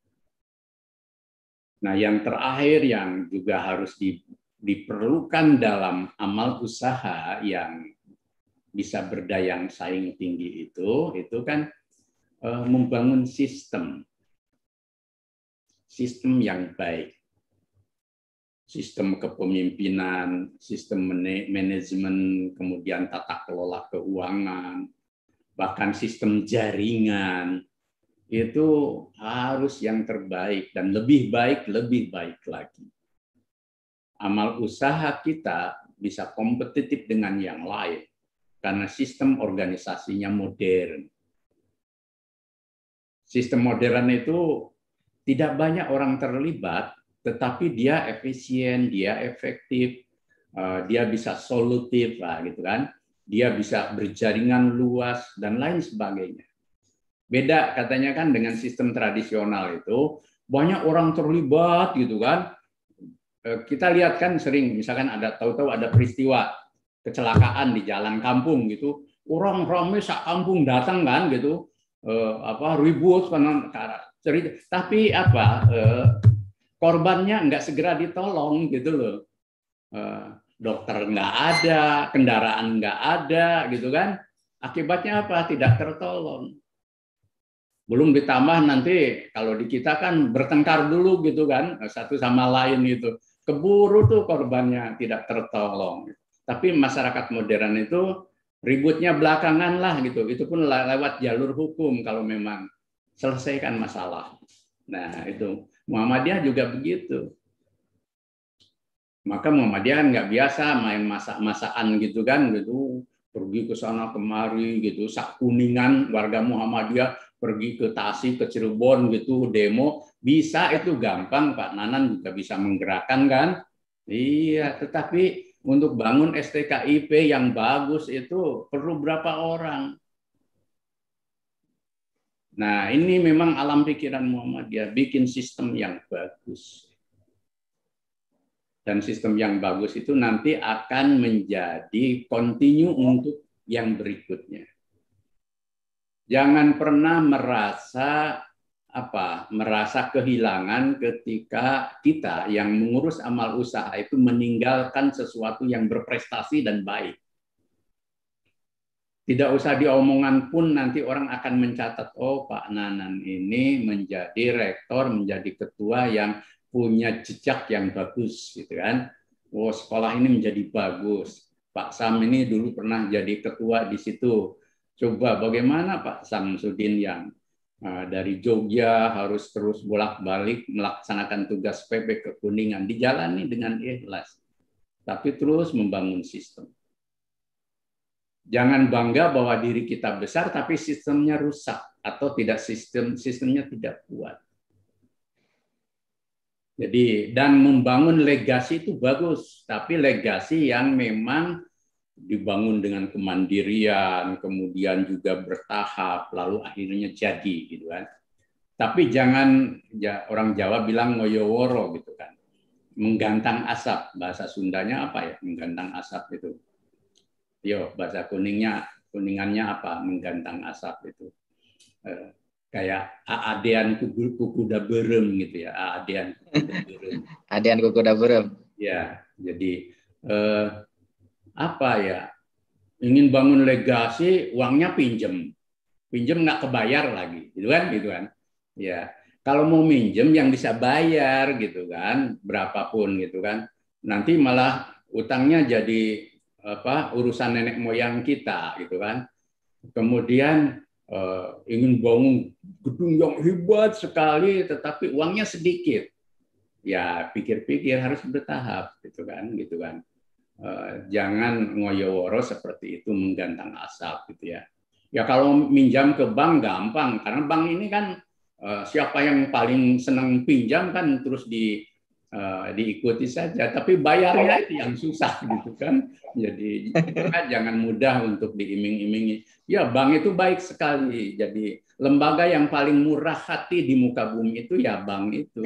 Nah yang terakhir yang juga harus di, diperlukan dalam amal usaha yang bisa berdaya saing tinggi itu, itu kan eh, membangun sistem. Sistem yang baik. Sistem kepemimpinan, sistem manajemen, kemudian tata kelola keuangan, bahkan sistem jaringan, itu harus yang terbaik dan lebih baik, lebih baik lagi. Amal usaha kita bisa kompetitif dengan yang lain, karena sistem organisasinya modern. Sistem modern itu tidak banyak orang terlibat, tetapi dia efisien, dia efektif, dia bisa solutif, gitu kan? Dia bisa berjaringan luas dan lain sebagainya. Beda katanya kan dengan sistem tradisional itu banyak orang terlibat, gitu kan? Kita lihat kan sering, misalkan ada tahu-tahu ada peristiwa kecelakaan di jalan kampung gitu, orang ramai sak kampung datang kan gitu, apa ribut karena cerita, tapi apa? Korbannya nggak segera ditolong gitu loh, dokter nggak ada, kendaraan nggak ada gitu kan, akibatnya apa? Tidak tertolong. Belum ditambah nanti kalau di kita kan bertengkar dulu gitu kan, satu sama lain gitu, keburu tuh korbannya tidak tertolong. Tapi masyarakat modern itu ributnya belakangan lah gitu, itu pun lewat jalur hukum kalau memang selesaikan masalah. Nah itu. Muhammadiyah juga begitu. Maka Muhammadiyah nggak biasa main masak-masakan gitu kan, gitu pergi ke sana kemari gitu, sak Kuningan warga Muhammadiyah pergi ke Tasik, ke Cirebon gitu demo, bisa itu gampang, Pak Nanan juga bisa menggerakkan kan? Iya, tetapi untuk bangun S T K I P yang bagus itu perlu berapa orang? Nah, ini memang alam pikiran Muhammadiyah, bikin sistem yang bagus. Dan sistem yang bagus itu nanti akan menjadi continue untuk yang berikutnya. Jangan pernah merasa apa? Merasa kehilangan ketika kita yang mengurus amal usaha itu meninggalkan sesuatu yang berprestasi dan baik. Tidak usah diomongan pun nanti orang akan mencatat, oh Pak Nanan ini menjadi rektor, menjadi ketua yang punya jejak yang bagus, gitu kan? Oh sekolah ini menjadi bagus. Pak Sam ini dulu pernah jadi ketua di situ. Coba bagaimana Pak Samsudin yang uh, dari Jogja harus terus bolak-balik melaksanakan tugas P P ke Kuningan, dijalani dengan ikhlas. tapi terus membangun sistem. Jangan bangga bahwa diri kita besar tapi sistemnya rusak atau tidak sistem sistemnya tidak kuat. Jadi dan membangun legasi itu bagus, tapi legasi yang memang dibangun dengan kemandirian, kemudian juga bertahap, lalu akhirnya jadi, gitu kan. Tapi jangan ya, orang Jawa bilang ngoyoworo gitu kan, menggantang asap. Bahasa Sundanya apa ya? Menggantang asap itu. Yo, bahasa kuningnya, kuningannya apa? Menggantang asap itu. Eh, kayak aadean kuku, kuku da berem gitu ya, aadean kuku da berem. Adean kuku da berem. Ya, jadi eh, apa ya? Ingin bangun legasi, uangnya pinjem, pinjem nggak kebayar lagi, gitu kan? Gitu kan? Ya, kalau mau minjem yang bisa bayar gitu kan, berapapun gitu kan. Nanti malah utangnya jadi apa? Urusan nenek moyang kita, gitu kan. Kemudian Uh, ingin bangun gedung yang hebat sekali, tetapi uangnya sedikit. Ya pikir-pikir harus bertahap, gitu kan, gitu kan. Uh, jangan ngoyoworo seperti itu menggantang asap, gitu ya. Ya kalau minjam ke bank gampang, karena bank ini kan uh, siapa yang paling senang pinjam kan terus di uh, diikuti saja. Tapi bayarnya itu yang susah, gitu kan. Jadi jangan mudah untuk diiming-imingi. Ya, bank itu baik sekali. Jadi lembaga yang paling murah hati di muka bumi itu ya bank itu.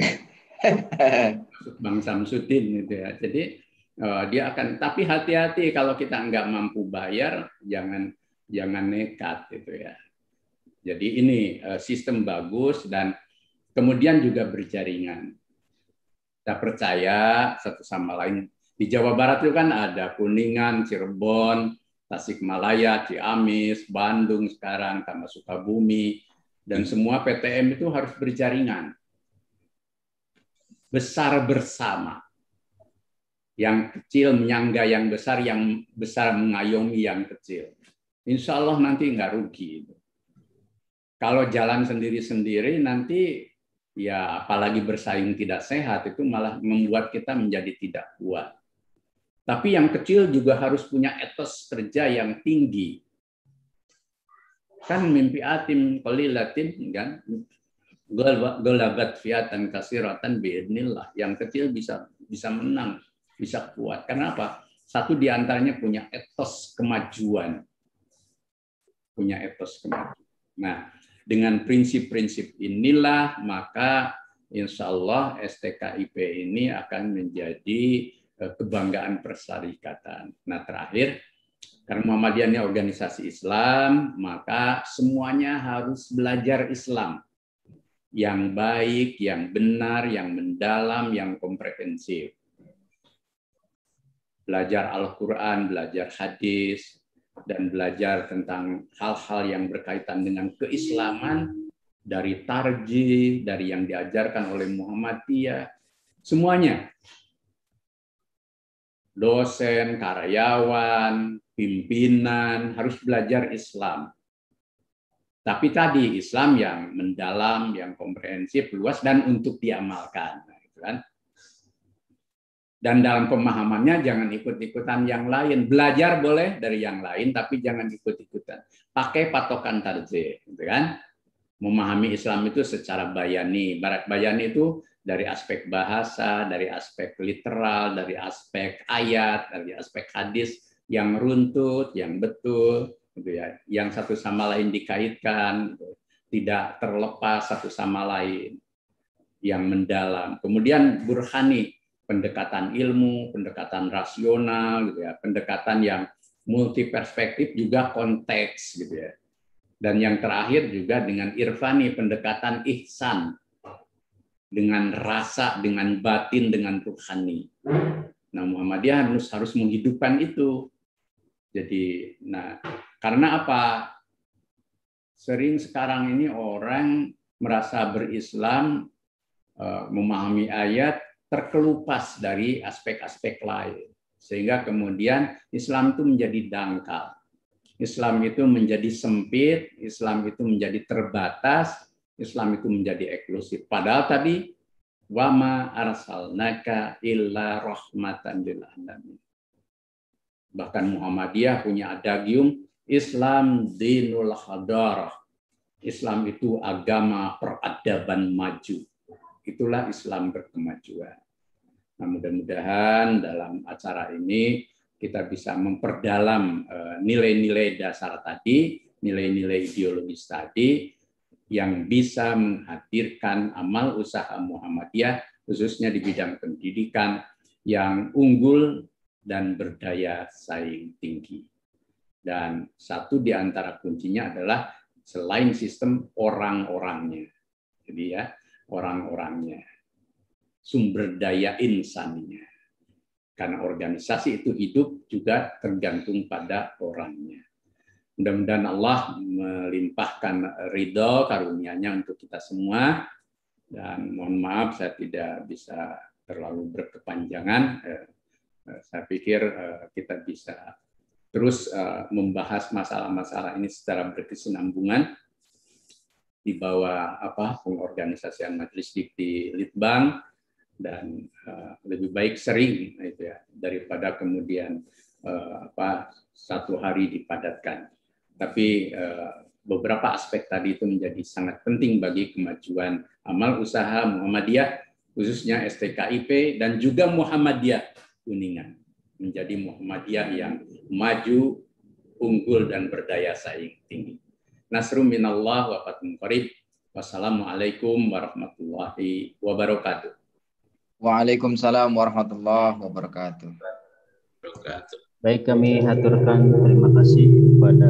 Bank Samsudin gitu ya. Jadi uh, dia akan, tapi hati-hati kalau kita nggak mampu bayar, jangan jangan nekat gitu ya. Jadi ini uh, sistem bagus dan kemudian juga berjaringan. Kita percaya satu sama lain. Di Jawa Barat itu kan ada Kuningan, Cirebon, Tasikmalaya, Ciamis, Bandung sekarang, tambah Sukabumi, dan semua P T M itu harus berjaringan. Besar bersama. Yang kecil menyangga yang besar, yang besar mengayomi yang kecil. Insya Allah nanti nggak rugi. Kalau jalan sendiri-sendiri nanti, ya apalagi bersaing tidak sehat, itu malah membuat kita menjadi tidak kuat. Tapi yang kecil juga harus punya etos kerja yang tinggi. Kan mimpi atim qalilatin kan, galabat fiatan kasiratan biidnillah. Yang kecil bisa bisa menang, bisa kuat. Kenapa? Satu di antaranya punya etos kemajuan. Punya etos kemajuan. Nah, dengan prinsip-prinsip inilah maka insya Allah S T K I P ini akan menjadi kebanggaan persyarikatan. Nah terakhir, karena Muhammadiyah ini organisasi Islam, maka semuanya harus belajar Islam yang baik, yang benar, yang mendalam, yang komprehensif. Belajar Al-Quran, belajar hadis, dan belajar tentang hal-hal yang berkaitan dengan keislaman dari tarjih, dari yang diajarkan oleh Muhammadiyah, semuanya. Dosen, karyawan, pimpinan harus belajar Islam. Tapi tadi Islam yang mendalam, yang komprehensif, luas, dan untuk diamalkan. Dan dalam pemahamannya jangan ikut-ikutan yang lain. Belajar boleh dari yang lain, tapi jangan ikut-ikutan. Pakai patokan tarjih, gitu kan? Memahami Islam itu secara bayani. Barat bayani itu dari aspek bahasa, dari aspek literal, dari aspek ayat, dari aspek hadis yang runtut, yang betul, gitu ya. Yang satu sama lain dikaitkan, gitu. Tidak terlepas satu sama lain, yang mendalam. Kemudian burhani, pendekatan ilmu, pendekatan rasional, gitu ya. Pendekatan yang multi perspektif juga konteks, gitu ya. Dan yang terakhir juga dengan irfani, pendekatan ihsan, dengan rasa, dengan batin, dengan ruhani. Nah, Muhammadiyah harus harus menghidupkan itu. Jadi, nah, karena apa? Sering sekarang ini orang merasa berislam, memahami ayat, terkelupas dari aspek-aspek lain. Sehingga kemudian Islam itu menjadi dangkal. Islam itu menjadi sempit, Islam itu menjadi terbatas, Islam itu menjadi eksklusif. Padahal tadi wama arsalnaka illa rahmatan lil alamin. Bahkan Muhammadiyah punya adagium Islam dinul hadarah. Islam itu agama peradaban maju. Itulah Islam berkemajuan. Nah, mudah-mudahan dalam acara ini kita bisa memperdalam nilai-nilai dasar tadi, nilai-nilai ideologis tadi, yang bisa menghadirkan amal usaha Muhammadiyah, khususnya di bidang pendidikan, yang unggul dan berdaya saing tinggi. Dan satu di antara kuncinya adalah selain sistem orang-orangnya. Jadi ya, orang-orangnya. Sumber daya insannya. Karena organisasi itu hidup juga tergantung pada orangnya. Mudah-mudahan Allah melimpahkan ridho karunia-Nya untuk kita semua. Dan mohon maaf saya tidak bisa terlalu berkepanjangan. Saya pikir kita bisa terus membahas masalah-masalah ini secara berkesinambungan di bawah apa pengorganisasian Majelis Dikti Litbang, dan lebih baik sering itu ya daripada kemudian apa satu hari dipadatkan. Tapi beberapa aspek tadi itu menjadi sangat penting bagi kemajuan amal usaha Muhammadiyah, khususnya S T K I P dan juga Muhammadiyah Kuningan, menjadi Muhammadiyah yang maju, unggul, dan berdaya saing tinggi. Nasrum minallah wa fathun qarib. Wassalamualaikum warahmatullahi wabarakatuh. Waalaikumsalam warahmatullahi wabarakatuh. Baik, kami haturkan terima kasih kepada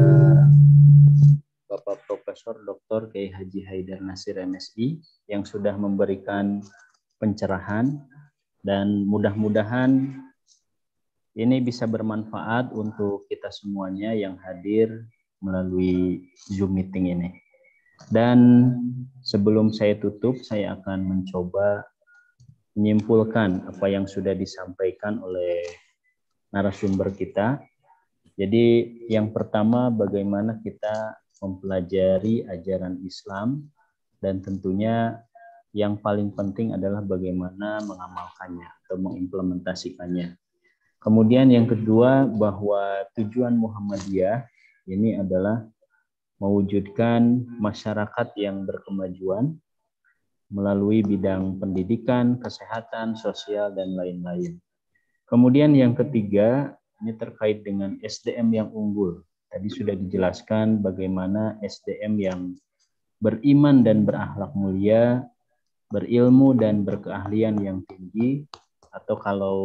Bapak Profesor Doktor Kiai Haji Haidar Nasir M Si yang sudah memberikan pencerahan, dan mudah-mudahan ini bisa bermanfaat untuk kita semuanya yang hadir melalui Zoom meeting ini. Dan sebelum saya tutup, saya akan mencoba menyimpulkan apa yang sudah disampaikan oleh narasumber kita. Jadi yang pertama, bagaimana kita mempelajari ajaran Islam, dan tentunya yang paling penting adalah bagaimana mengamalkannya atau mengimplementasikannya. Kemudian yang kedua, bahwa tujuan Muhammadiyah ini adalah mewujudkan masyarakat yang berkemajuan melalui bidang pendidikan, kesehatan, sosial, dan lain-lain. Kemudian yang ketiga, ini terkait dengan S D M yang unggul. Tadi sudah dijelaskan bagaimana S D M yang beriman dan berakhlak mulia, berilmu dan berkeahlian yang tinggi, atau kalau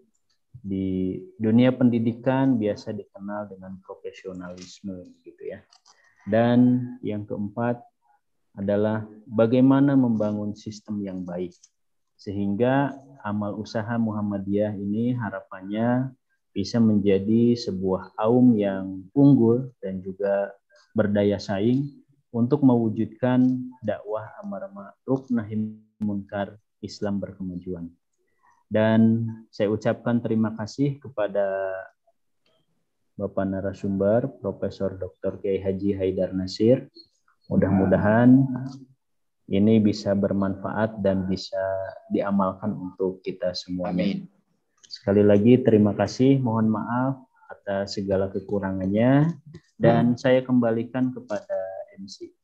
di dunia pendidikan biasa dikenal dengan profesionalisme gitu ya. Dan yang keempat adalah bagaimana membangun sistem yang baik, sehingga amal usaha Muhammadiyah ini harapannya bisa menjadi sebuah kaum yang unggul dan juga berdaya saing untuk mewujudkan dakwah amar ma'ruf nahi munkar Islam berkemajuan. Dan saya ucapkan terima kasih kepada Bapak narasumber Profesor Doktor Kiai Haji Haidar Nasir. Mudah-mudahan ini bisa bermanfaat dan bisa diamalkan untuk kita semuanya. Amin. Sekali lagi terima kasih, mohon maaf atas segala kekurangannya, dan saya kembalikan kepada M C.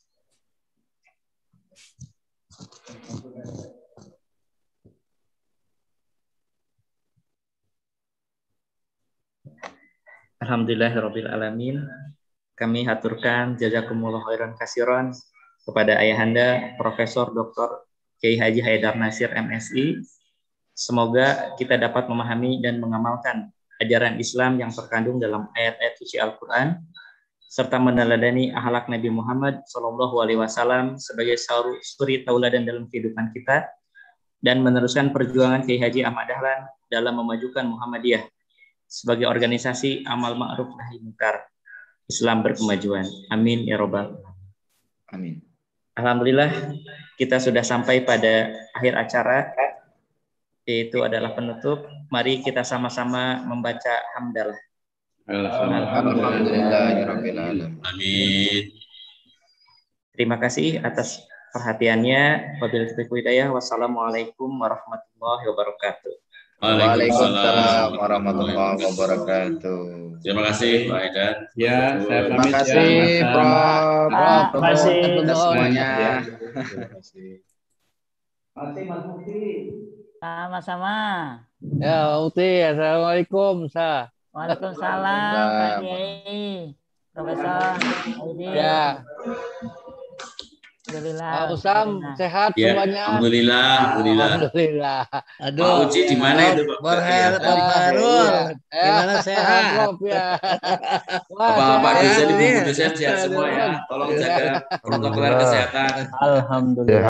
Alhamdulillahirabbil alamin. Kami haturkan jazakumullah khairan katsiran kepada Ayahanda Profesor Doktor Kiai Haji Haidar Nasir M Si. Semoga kita dapat memahami dan mengamalkan ajaran Islam yang terkandung dalam ayat-ayat suci Al-Qur'an, serta meneladani akhlak Nabi Muhammad shallallahu alaihi wasallam sebagai suri tauladan dalam kehidupan kita, dan meneruskan perjuangan Kiai Haji Ahmad Dahlan dalam memajukan Muhammadiyah sebagai organisasi amal ma'ruf nahi munkar Islam berkemajuan. Amin ya robbal alamin. Alhamdulillah, kita sudah sampai pada akhir acara, yaitu adalah penutup. Mari kita sama-sama membaca hamdalah. Alhamdulillahirabbil alamin. Amin. Terima kasih atas perhatiannya. Wabillahi taufiq wal hidayah. Wassalamualaikum warahmatullahi wabarakatuh. Waalaikumsalam warahmatullahi wabarakatuh. Terima kasih Pak Haidar. Ya, saya Terima pamit kasih, ya. Prof. Prof. Terima kasih. Kita semuanya. Terima kasih. Masih Mas Mufti. Sama-sama. Ya, Uti, assalamualaikum, Sa. Waalaikumsalam, Pak Kiai, Profesor Aidil. Ya. Alhamdulillah. Pak Usam, sehat Ya, semuanya. alhamdulillah, alhamdulillah. Alhamdulillah. Pak Uci di mana itu, Pak? Berher, Berherul. Gimana sehat? Prof ya. Bapak-bapak sehat dosen, ini. ibu dosen sehat semua ya. Tolong jaga protokol kesehatan. Alhamdulillah.